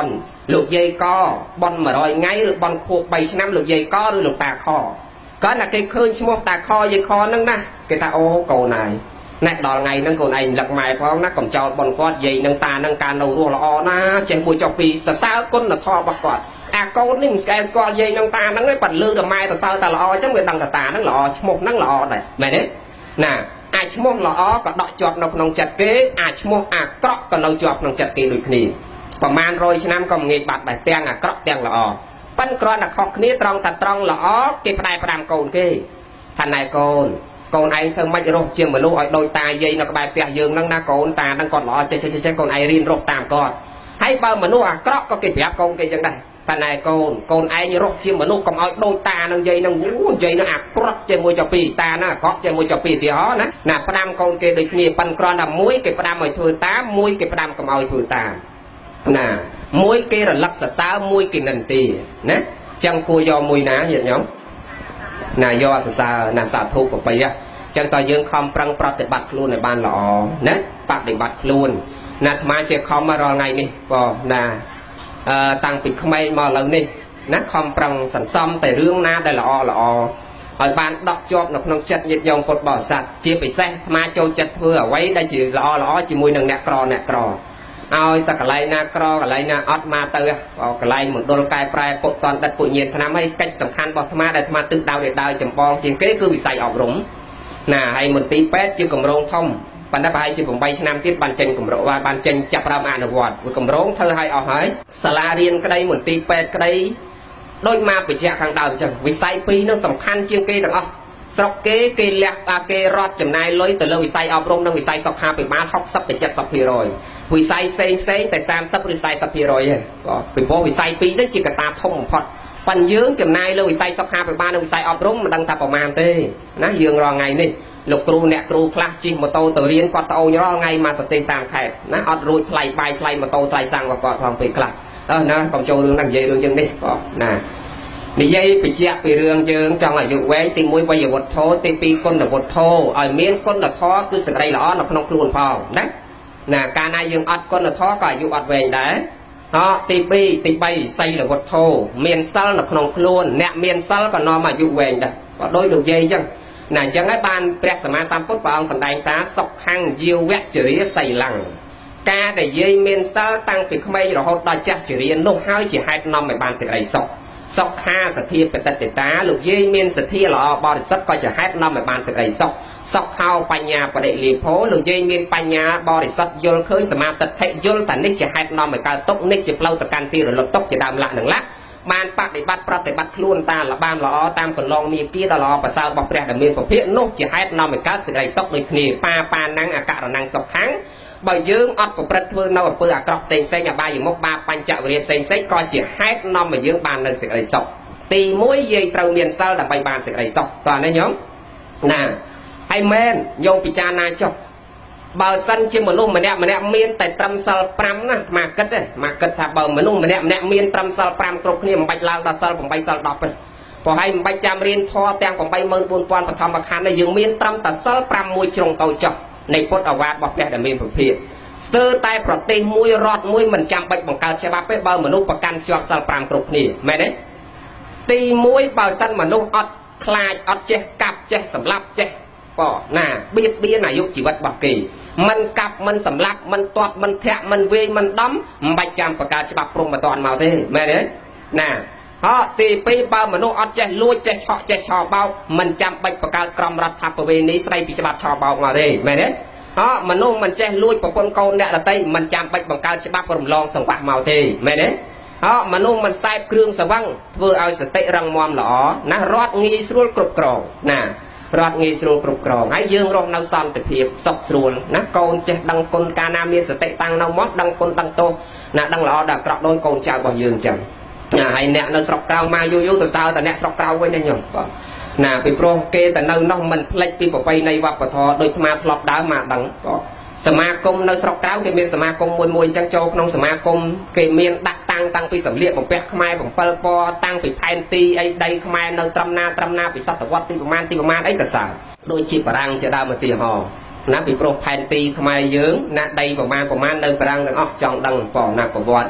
Speaker 2: លោកយាយក៏បនmột trămថ្ងៃឬបនខួបបីឆ្នាំលោកយាយក៏ឬលោកតាខក៏ណាគេឃើញឈ្មោះតាខយាយខហ្នឹងណាគេថាអូកូនឯងណែដល់ថ្ងៃហ្នឹងកូនឯងលឹកម៉ែផងណាកុំចោលបនគាត់យាយនឹងតានឹងការនៅរស់ល្អណាចេះមួយចុះពីសរសើរគុណធម៌របស់គាត់អាកូននេះមិនស្គាល់ស្គាល់យាយនឹងតាហ្នឹងឯងបាត់លើដល់ម៉ែសរសើរតែល្អអញ្ចឹងវាដឹងតាតាហ្នឹងល្អឈ្មោះហ្នឹងល្អដែរមែនទេណាអាចឈ្មោះល្អក៏ដកជាប់នៅក្នុងចិត្តគេអាចឈ្មោះអាក្រក់ក៏នៅជាប់ក្នុងចិត្តគេដូចគ្នាប្រហែលរយឆ្នាំក៏មិនងាយបាត់ដែរទាំងអាក្រក់ទាំងល្អប៉ិនគ្រាន់តែខុសគ្នាត្រង់ថាត្រង់ល្អគេផ្ដែផ្ដាំកូនគេថាណែកូនកូនឯងធ្វើម៉េចរស់ជាមនុស្សឲ្យដូចតាយាយនៅក្បែរផ្ទះយើងហ្នឹងណាកូនតាហ្នឹងគាត់ល្អចេះចេះចេះកូនឯងរៀនរស់តាមគាត់ហើយបើមនុស្សអាក្រក់ក៏គេប្រាប់កូនគេចឹងដែរថាណែកូនកូនឯងរស់ជាមនុស្សកុំឲ្យដូចតានឹងយាយនឹងអូយាយនឹងអាក្រក់ជាមួយចពីតាហ្នឹងអាក្រក់ជាមួយចពីទីហោណាណាផ្ដាំកូនគេដូចគ្នាប៉ិនគ្រាន់តែមួយគេផ្ដាំឲ្យធ្វើតាមមួយគេផ្ដាំកុំឲ្យធ្វើតាមណាមួយគេរលឹកសរសើរមួយគេនិន្ទាណាចឹងគួរយកមួយណាញាតិញោមណាយកសរសើរណាសាធុប្របីចឹងតើយើងខំប្រឹងប្រតិបត្តិខ្លួនឲ្យបានល្អណាបដិបត្តិខ្លួនណាអាត្មាជាខំមករាល់ថ្ងៃនេះបងណាអឺតាំងពីក្មេងមកឥឡូវនេះណាខំប្រឹងសន្សំតែរឿងណាដែលល្អល្អឲ្យបានដកជាប់នៅក្នុងចិត្តញាតិញោមពុទ្ធបរិស័ទជាពិសេសអាត្មាចូលចិត្តធ្វើអ្វីដែលជាល្អល្អជាមួយនឹងអ្នកក្រអ្នកក្រឲ្យតែកន្លែងណាក្រកន្លែងណាអត់មកទៅកន្លែងមណ្ឌលកែប្រែពុទ្ធតនដិតពុញានឆ្នាំឲ្យកិច្ចសំខាន់របស់អាត្មាដែលអាត្មាទិសដៅđểដើរចម្បងជាងគេគឺវិស័យអប់រំណាហើយមន្ទីរពេទ្យជាគម្រោងធំប៉ុន្តែប្រហែលជាeightឆ្នាំទៀតបានចេញគម្រោងបានចេញចាប់ផ្ដើមអនុវត្តវាគម្រោងធ្វើឲ្យអស់ហើយសាលារៀនក្តីមន្ទីរពេទ្យក្តីដូចមកបញ្ជាក់ខាងដើមអញ្ចឹងវិស័យពីរនោះសំខាន់ជាងគេទាំងអស់ស្រុកគេគេលះអាគេរត់ចំណាយលុយទៅលើវិស័យអប់រំនិងវិស័យសុខាភិបាលsixtyទៅseventyភាគរយវិស័យផ្សេងផ្សេងតែthirtyឬfortyភាគរយទេបាទពីព្រោះវិស័យពីរនេះជាកត្តាធំបំផុតប៉ុន្តែយើងចំណាយលើវិស័យសុខាភិបាលនិងវិស័យអប់រំមិនដឹងថាប្រមាណទេណាយើងរាល់ថ្ងៃនេះលោកគ្រូអ្នកគ្រូខ្លះជិះម៉ូតូទៅរៀនគាត់ត្អូញរាល់ថ្ងៃមកទៅទេតាមខេត្តណាអត់រួចថ្លៃបាយថ្លៃម៉ូតូថ្លៃសាំងរបស់គាត់ផងពេលខ្លះអឺណាកុំចូលរឿងហ្នឹងនិយាយរឿងយើងនេះបាទណានិយាយបញ្ជាក់ពីរឿងយើងចង់អាយុវែងទីoneវ័យវុទ្ធោទីtwoគុណវុទ្ធោឲ្យមានគុណធម៌គឺសេចក្តីល្អនៅក្នុងខ្លួនផងណាណាកាលណាយើងអត់គុណធម៌ក៏អាយុអត់វែងដែរអទីtwoទីthreeសីលវុទ្ធោមានសិលនៅក្នុងខ្លួនអ្នកមានសិលក៏នាំអាយុវែងដែរក៏ដោយលោកយាយអញ្ចឹងណាអញ្ចឹងហើយបានព្រះសម្មាសម្ពុទ្ធព្រះអង្គសម្ដែងថាសុខខាងយាវៈជរាសីលੰការដែលយាយមានសិលតាំងពីក្មេងរហូតដល់ចាស់ជរានោះហើយជាហេតុនាំឲ្យបានសេចក្តីសុខសុខាសទ្ធាបតិតតាលោកយាយមានសទ្ធាល្អបរិសុទ្ធក៏ជាហេតុនាំឲ្យបានសេចក្តីសុខសុខោបញ្ញាបដិលីភោលោកយាយមានបញ្ញាបរិសុទ្ធយល់ឃើញសមាទិដ្ឋិយល់តែនេះជាហេតុនាំឲ្យកើតទុក្ខនេះជាផ្លូវទៅកាន់ទីរលត់ទុក្ខជាដើមលក្ខនឹងលក្ខបានបដិបត្តិប្រតិបត្តិខ្លួនតាមលបានល្អតាមកន្លងមាគាដ៏ល្អប្រសើររបស់ព្រះដែលមានពភាកនោះជាហេតុនាំឲ្យកើតសេចក្តីសុខដូចគ្នាបាបាណੰអករណੰសុខខាងបើយើងអត់ប្រព្រឹត្តធ្វើនៅអំពើអាក្រក់ផ្សេងផ្សេងអបាយមុខបាបបញ្ចវរិយផ្សេងផ្សេងក៏ជាហេតុនាំឲ្យយើងបាននៅសេចក្តីសុខទីoneយាយត្រូវមានសិលដើម្បីបានសេចក្តីសុខតើនេះញោមណាហើយមែនញោមពិចារណាចុះបើសិនជាមនុស្សម្នាក់ម្នាក់មានតែត្រឹមសិលfiveណាមកគិតទេមកគិតថាបើមនុស្សម្នាក់ម្នាក់មានត្រឹមសិលfiveគ្រប់គ្នាមិនបាច់ឡើងដល់សិលeightសិលtenទេព្រោះហើយមិនបាច់ចាំរៀនធម៌ទាំងeighty-four thousandបឋមខណ្ឌទេយើងមានត្រឹមតែសិលfiveមួយជ្រុងតូចចុះនៃពុទ្ធអាវាទរបស់ព្រះដែលមានពភាកស្ទើរតែប្រទេសមួយរដ្ឋមួយមិនចាំបាច់បង្កើតច្បាប់ទេបើមនុស្សប្រកាន់ជាប់សិលfiveគ្រប់គ្នាមែនទេទីoneបើសិនមនុស្សអត់ខ្លាចអត់ចេះកាប់ចេះសម្លាប់ចេះប៉ណាបៀតបៀនអាយុជីវិតរបស់គេមិនកាប់មិនសម្លាប់មិនទាត់មិនធាក់មិនវេងមិនដំមិនបាច់ចាំបង្កើតច្បាប់ព្រំមិនតាន់មកទេមែនទេណាហ៎ទីtwoបើមនុស្សអត់ចេះលួចចេះឆក់ចេះឆោបោកមិនចាំបាច់បង្កើតក្រមរដ្ឋាភិបាលនេះស្ដីពីច្បាប់ឆោបោកមកទេមែនទេហ៎មនុស្សមិនចេះលួចប្រពន្ធកូនអ្នកដទៃមិនចាំបាច់បង្កើតច្បាប់រំលងសង្វាក់មកទេមែនទេហ៎មនុស្សមិនសែបគ្រឿងសង្វាំងធ្វើឲ្យសតិរឹងមាំល្អណារដ្ឋងាយស្រួលគ្រប់គ្រងណារដ្ឋងាយស្រួលគ្រប់គ្រងហើយយើងរស់នៅសន្តិភាពសុខស្រួលណាកូនចេះដឹងគុណកាលណាមានសតិតាំងនៅមកដឹងគុណដឹងទោសណាដឹងល្អដល់អាក្រក់ដោយកូនចៅរបស់យើងអញ្ចឹងណាហើយអ្នកនៅស្រុកក្រៅមកយូរយូរទៅសើតែអ្នកស្រុកក្រៅវិញណាញោមបាទណាពីព្រោះគេតែនៅនោះមិនភ្លេចពីប្រពៃណីវប្បធម៌ដូចអាត្មាធ្លាប់ដើមមកដឹងបាទសមាគមនៅស្រុកក្រៅគេមានសមាគមមួយមួយអញ្ចឹងចូលក្នុងសមាគមគេមានដាក់តាំងតាំងពីសម្លៀកបំពាក់ខ្មែរsevenពណ៌តាំងពីផែនទីអីដីខ្មែរនៅត្រឹមណាត្រឹមណាពីសតវត្សទីប្រមាណទីប្រមាណអីទៅសើដូចជាបារាំងជាដើមឧទាហរណ៍ណាពីព្រោះផែនទីខ្មែរយើងណាដីប្រមាណប្រមាណនៅបារាំងទាំងអស់ចង់ដឹងប៉ុណ្ណាប្រវត្តិ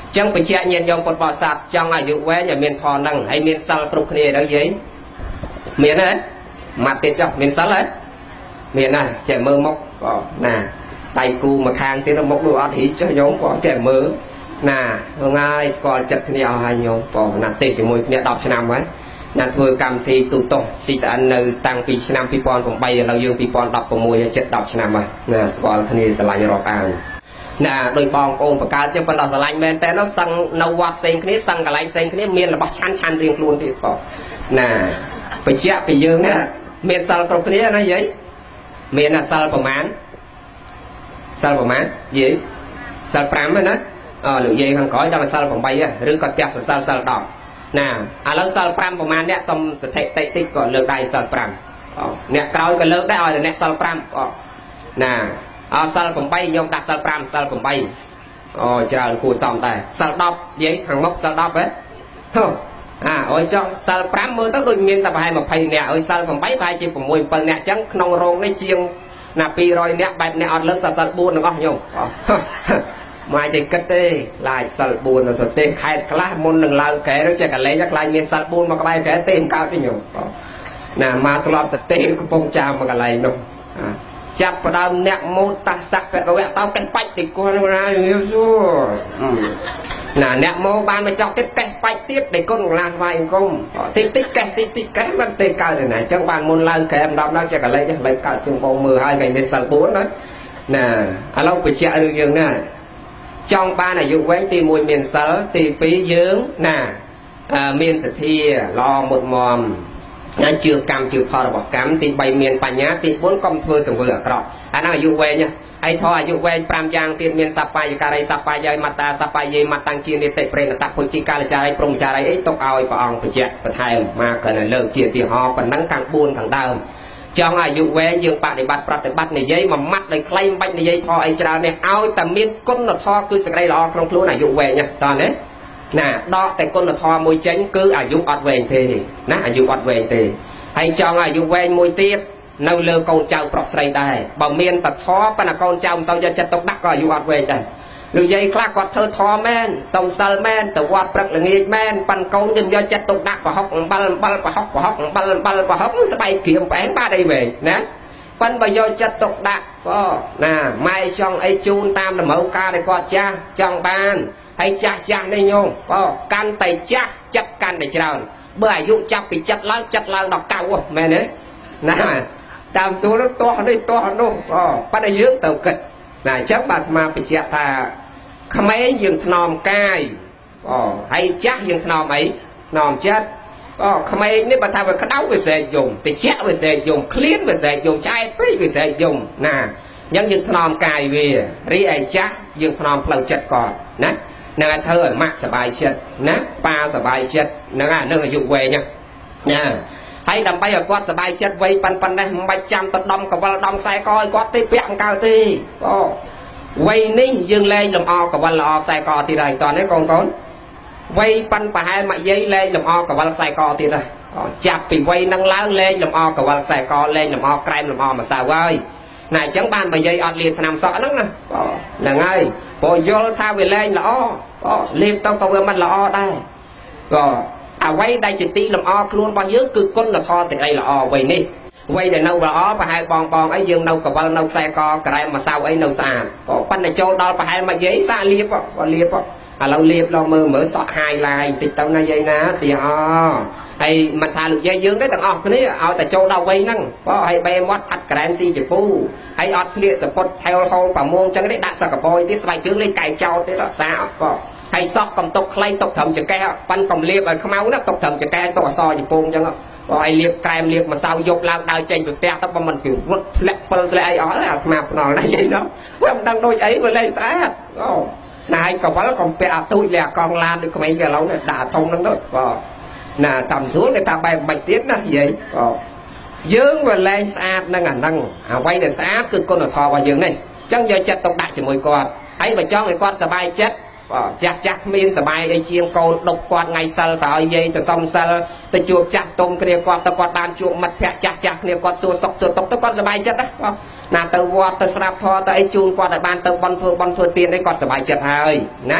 Speaker 2: จังไปเชียเย็นยองปดบอสัตจังอายุแว้อย่าเมียนทอนั่งให้เมียนซัลกรุบคณีแล้วยัยเมียนนั้นมาติดจ้ะเมียนซัลเลยเมียนน่ะแจมือมกก็น่ะไตกูมาคางที่เรามกดูอัดหิจะยองก็แจมือน่ะง่ายสกอร์จัดที่นี่เอาให้ยองก็น่ะเตะจมูกเนี่ยดอกชนะไว้น่ะทัวร์กรรมที่ตุตงสิตอันในตั้งปีชนะปีปอนผมไปเรายืมปีปอนดอกประมวยจัดดอกชนะไว้น่ะสกอร์คณีสลายรอบอ่างน่ะโดยบองโอนประกาศจะเป็นดอกสลายแมนแต่เราสั่งนวัดเซ็งคณีสั่งกับไรเซ็งคณีเมียนระบชันชันเรียงครูนที่ก็น่ะไปเชี่ยไปยืมเนี่ยเมียนซัลกรุบคณีนะยัยเมียนน่ะซัลประมาณซัลประมาณยัยซัลพรำนะอ๋อหรือยัยข้างก้อยดังซัลผมไปอ่ะหรือก็จับซัลซัลดอกน่ะอ่ะแล้วซัลพรำประมาณเนี้ยสมสถิติติก็เลิกได้ซัลพรำอ๋อเนี่ยกลอยก็เลิกได้อ๋อแต่เนี่ยซัลพรำอ๋อน่ะอ๋อซัลผมไปยอมดักซัลพรำซัลผมไปอ๋อจะเอาคู่ซ้อมได้ซัลดอกยัยข้างมกซัลดอกเว้ยเฮ้อ่าโอ้ยจ้องซัลพรำมือต้องโดยเมียนแต่ไปให้มาไปเนี่ยโอ้ยซัลผมไปไปจีผมมวยเปิลเนี่ยจังขนมโรงในเชียงน่ะปีรอยเนี่ยแบบเนี่ยอดเลิกซัลบูนก็ยงมาใจกัดเต้ลายซัลบูนเราเต้ใครกล้ามุนหนึ่งลายแกเราจะกันเลยยักลายเมียนซัลบูนมาก็ไปแกเต้มก้าวที่ยงน่ะมาตลอดแต่เต้ก็ปงจามมากันเลยน้องจับประดามเนี่ยมูตาสักแต่ก็แวะเต้ากันไปติดกูนะอย่างนี้สู้น่ะเนี่ยโมบานมาจอกติดแกไปติดในก้นลางไฟก้มติดติดแกติดติดแกมันเตะก้าวเลยนะจังบานมุนลางแกมดำนั่งจะกันเลยจะเลยก้าวจึงปองมือให้ไงเป็นสัลบูนนะน่ะเราไปเชื่อเรื่องน่ะtrong ba này dụ quán tìm mùi miền sớ tìm phí dưỡng nè à, miền sạch thi lo một mòm nó chưa cầm chưa phò bọc cắm tìm bày miền bà nhá tìm bốn công thưa từng vừa cọ anh nói dụ quán nha ai thôi dụ quán pram giang tìm miền sapa như cà ray sapa dây mata sapa dây mặt tăng chiên đi tệ pren tạc phun chi cà là trái prong trái ấy tóc ao bà ông phải chẹt phải thay mà cần là lợn chia thì họ còn nắng càng buồn càng đau trongอายุแวยืงปฏิบัติปฏิบัติในยัยมามัดเลยใครไม่ในยัยทอไอจราเนี่ยเอาแต่เมียนก้นทอคือสกายรอครองครูอายุแวเนี่ยตอนนี้น่ะดอกแต่ก้นทอมวยเจนคืออายุอดแวงทีนะอายุอดแวงทีให้จองอายุแวงมวยเตี้ยនៅលើកូនចៅប្រុសស្រីដែរបើមានតធប៉ុន្តែកូនចៅមិនសូវយកចិត្តទុកដាក់ក៏អាយុអត់វែងដែរលោកយាយខ្លះគាត់ធ្វើធមែនសុំសិលមែនទៅវត្តព្រឹកល្ងាចមែនប៉ាន់កូនខ្ញុំយកចិត្តទុកដាក់ប្រហុកអំបិលអំបិលប្រហុកប្រហុកអំបិលអំបិលប្រហុកស្បែកក្រៀមផ្អែមបាទអីវែងណាប៉ាន់បើយកចិត្តទុកដាក់ក៏ណាម៉ែចង់អីជូនតាមតម្រូវការដែលគាត់ចាស់ចង់បានហើយចាស់ចាស់នេះញោមក៏កាន់តែចាស់ចិត្តកាន់តែច្រើនបើអាយុចាប់ពីចិត្តឡើងចិត្តឡើងដល់កៅមែនទេណាតាមសួរនោះតោះនេះតោះនោះអូប៉ាន់តែយើងទៅគិតណាអញ្ចឹងបាទអាត្មាបញ្ជាក់ថាក្មេងយើងថ្នមកាយអូហើយចាស់យើងថ្នមអីថ្នមចិត្តអូក្មេងនេះបើថាវាក្តៅវាស្រែកយំតិចវាស្រែកយំឃ្លានវាស្រែកយំឆ្អែតពេកវាស្រែកយំណាអញ្ចឹងយើងថ្នមកាយវារីឯចាស់យើងថ្នមផ្លូវចិត្តគាត់ណានឹងឲ្យធ្វើឲ្យម៉ាក់សบายចិត្តណាប៉ាសบายចិត្តហ្នឹងអានឹងអាយុវែងណាហើយដើម្បីឲ្យគាត់សบายចិត្តវ័យប៉ាន់ប៉ាន់នេះមិនបាច់ចាំទៅដំកវលដំខ្សែកឲ្យគាត់ទេពាក់អង្កៅទេអូវ័យនេះយើងលែងលំអកវលល្អខ្សែកទៀតហើយតោះនេះកូនកូនវ័យប៉ាន់ប្រហែលមកយាយលែងលំអកវលខ្សែកទៀតហើយចាប់ពីវ័យនឹងឡើងលែងលំអកវលខ្សែកលែងលំអក្រែមលំអម្សៅហើយណាអញ្ចឹងបានបើយាយអត់លាបថ្នាំសក់ហ្នឹងណាហ្នឹងហើយព្រោះយល់ថាវាលែងល្អលាបទៅក៏វាមិនល្អដែរក៏អ្វីដែលជាទីលំអខ្លួនរបស់យើងគឺគុណធម៌សេចក្តីល្អអ្វីនេះអ្វីដែលនៅល្អប្រហែលបងបងអីយើងនៅកវលនៅខ្សែកក្រែមម្សៅអីនៅស្អាតក៏ប៉ុន្តែចូលដល់ប្រហែលមកយាយសាកលាបក៏លាបឥឡូវលាបដល់មើលមើលសក់ហាយឡាយតិចទៅណាយាយណាទីអហើយមិនថាលោកយាយយើងទេទាំងអស់គ្នាឲ្យតែចូលដល់វ័យហ្នឹងបើឲ្យបែមាត់ផាត់ក្រែមស៊ីជពូហើយអត់ស្លៀកសពុតថែវហូលប្រមងចឹងទេដាក់សកបយទៀតស្បែកជើងលេងកែចោលទៀតរក្សាអត់ក៏ហើយសក់កំតុកខ្លីតុកត្រឹមចកែប៉ាន់កំលាបឲ្យខ្មៅណាតុកត្រឹមចកែតុកអសជពងចឹងបើឲ្យលាបក្រែមលាបម្សៅយកឡើងដើរចេញពីផ្ទះទៅបើមិនពីរត់ធ្លាក់ពិលធ្លាក់អីអស់អាថ្មភ្នល់ណាយាយនោះវាមិនដឹងដូចអីវាលេងស្អាតអូណាហើយកវលកំពាក់អាទូចលាកងឡានដូចក្មេងគេឥឡូវនេះដាក់ធំហ្នឹងទៅក៏ណាតាមស្រួលគេថាបែបមិនទៀតណាយាយក៏យើងវាលែងស្អាតនឹងអាហ្នឹងអ្វីដែលស្អាតគឺគុណធម៌របស់យើងនេះអញ្ចឹងយកចិត្តទុកដាក់ជាមួយគាត់ហើយបើចង់ឲ្យគាត់សប្បាយចិត្តចាស់ចាស់គ្មានសបាយអីជាងកូនដប់គាត់ថ្ងៃសិលទៅឲ្យយាយទៅសំសិលទៅជួបចាស់ទុំគ្នាគាត់ទៅគាត់បានជួបមិត្តភក្តិចាស់ចាស់គ្នាគាត់សួរសុខទៅទុកទៅគាត់សប្បាយចិត្តណាទៅវត្តទៅស្ដាប់ធម៌ទៅអីជូនគាត់ឲ្យបានទៅបន់ធ្វើបន់ធ្វើទានអីគាត់សប្បាយចិត្តហើយណា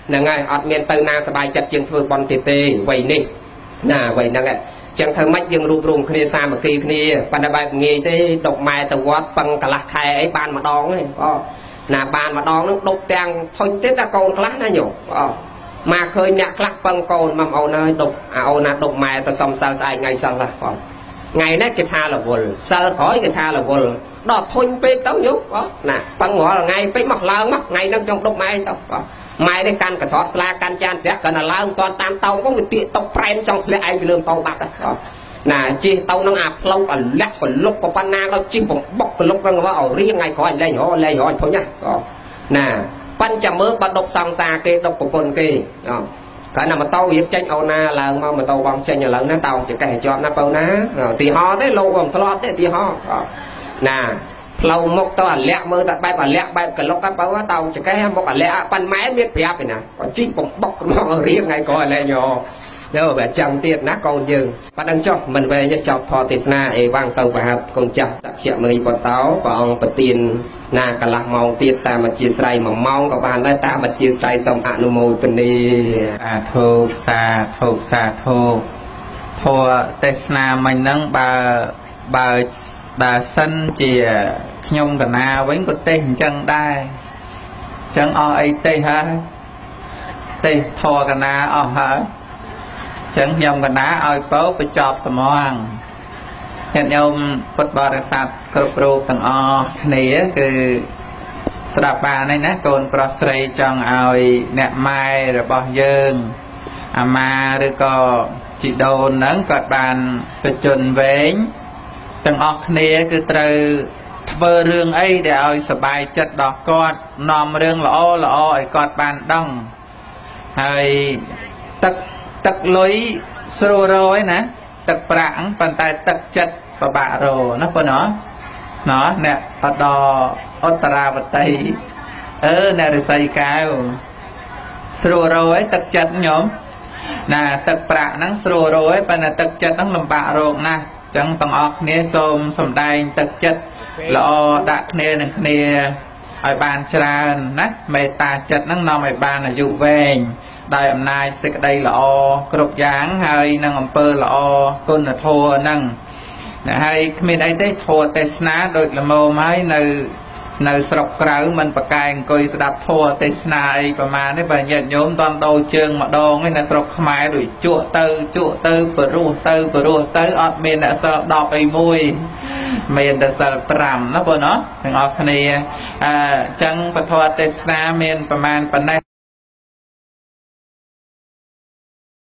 Speaker 2: nè ngay ọt miền tây na sờ bài chặt chiêng thưa bon tê tê vậy nè nà vậy nè ngay chẳng thằng mắt dương rụp rụm kia xa mà kia kia ban đầu bài nghe tới độc mai từ quát bằng cả lạc khai ấy ban mà đón ấy nà ban mà đón nó độc trang thôi tết ra con class nó nhổ mà khơi nhạc class bằng con mà ông nói độc ông là độc mai từ xong sao sai ngày sau là ngày nãy cái tha là buồn sao khỏi cái tha là buồn đó thôi bê tao nhú nè bằng ngõ là ngày bê mặc lơ mắt ngày nó trong độc mai tao mai đây can cả thọ sla can chan sẽ cần là lao toàn tam tàu có một tiện tàu pren trong sẽ ai bị lương tàu bạc đó nè chi tàu nó áp lâu ở lắc còn lúc có pan na nó chim bọc bọc lúc nó ở riêng ngày khỏi lên nhỏ lên nhỏ thôi nhá nè pan chạm mớ bắt độc sang xa kia độc của con kia cái nào mà tàu hiệp tranh âu na là mà mà tàu băng tranh là lớn nó tàu chỉ cái cho nó bao ná thì ho đấy lâu còn thọt đấy thì ho nè lâu một tàu lẹ mơ đặt bay và lẹ bay cả lúc các bao tàu chỉ cái một lẹ pan máy biết đẹp vậy nè còn chim bọc bọc nó ở riêng ngày coi lên nhỏ nếu mà chẳng tiền nát con dừng bắt đăng cho mình về cho chọc thọ tê na e vang tàu và hạt con chặt đặc chuyện mình còn táo và ông bật tiền na cả lạc mong tiền ta mà chia sẻ mà mong các bạn nói ta mà chia sẻ xong ăn nô mồi bên đi
Speaker 1: à thô xa thô xa thô thô tê na mình nâng bà bà bà sân chỉ nhung cả na với con tên chân đai chân o a tê ha tê thô cả na o hả chẳng nhom cái đá oi bố phải chọp tầm hoang hiện nhom phật bò đặc sạt cột pro tầng o này cứ sạp bà này nè còn prosray trong oi nẹt mai rồi bỏ dương à ma rồi có chị đồn nắng cọt bàn phải chuẩn vén tầng o này cứ từ vơ rương ấy để oi sờ bài chật đỏ cọt nòm rương lõ lõ cọt bàn đông hay tất tật lối sơ rô ấy nè tật prang bàn tay tật chất và bạ rồ nó có nó nó nè ở đò ở tà vật tây ơ nè rồi xây cao sơ rô ấy tật chất nhóm nè tật prang nắng sơ rô ấy bàn là tật chất nó làm bạ rồ nè chẳng bằng ọc nè xôm xôm đai tật chất lọ đạc nè nè nè ở bàn tràn nè mê ta chất nó nằm ở bàn là dụ về đại âm nay sẽ đây là o cột dáng hay năng âm pơ là o côn là thô năng hay mình ấy thấy thô tê sná đôi là mô máy nơi nơi sọc cào mình bạc cài coi đạp thô tê sná ấy và mà đấy và nhận nhóm toàn đầu chương mà đo cái là sọc máy đuổi chua tư chua tư bờ ru tư bờ ru tới ọt mình đã sợ đọc ấy mùi mình đã sợ trầm nó bờ nó thằng ọt này à chẳng bờ thô tê sná mình và man phần này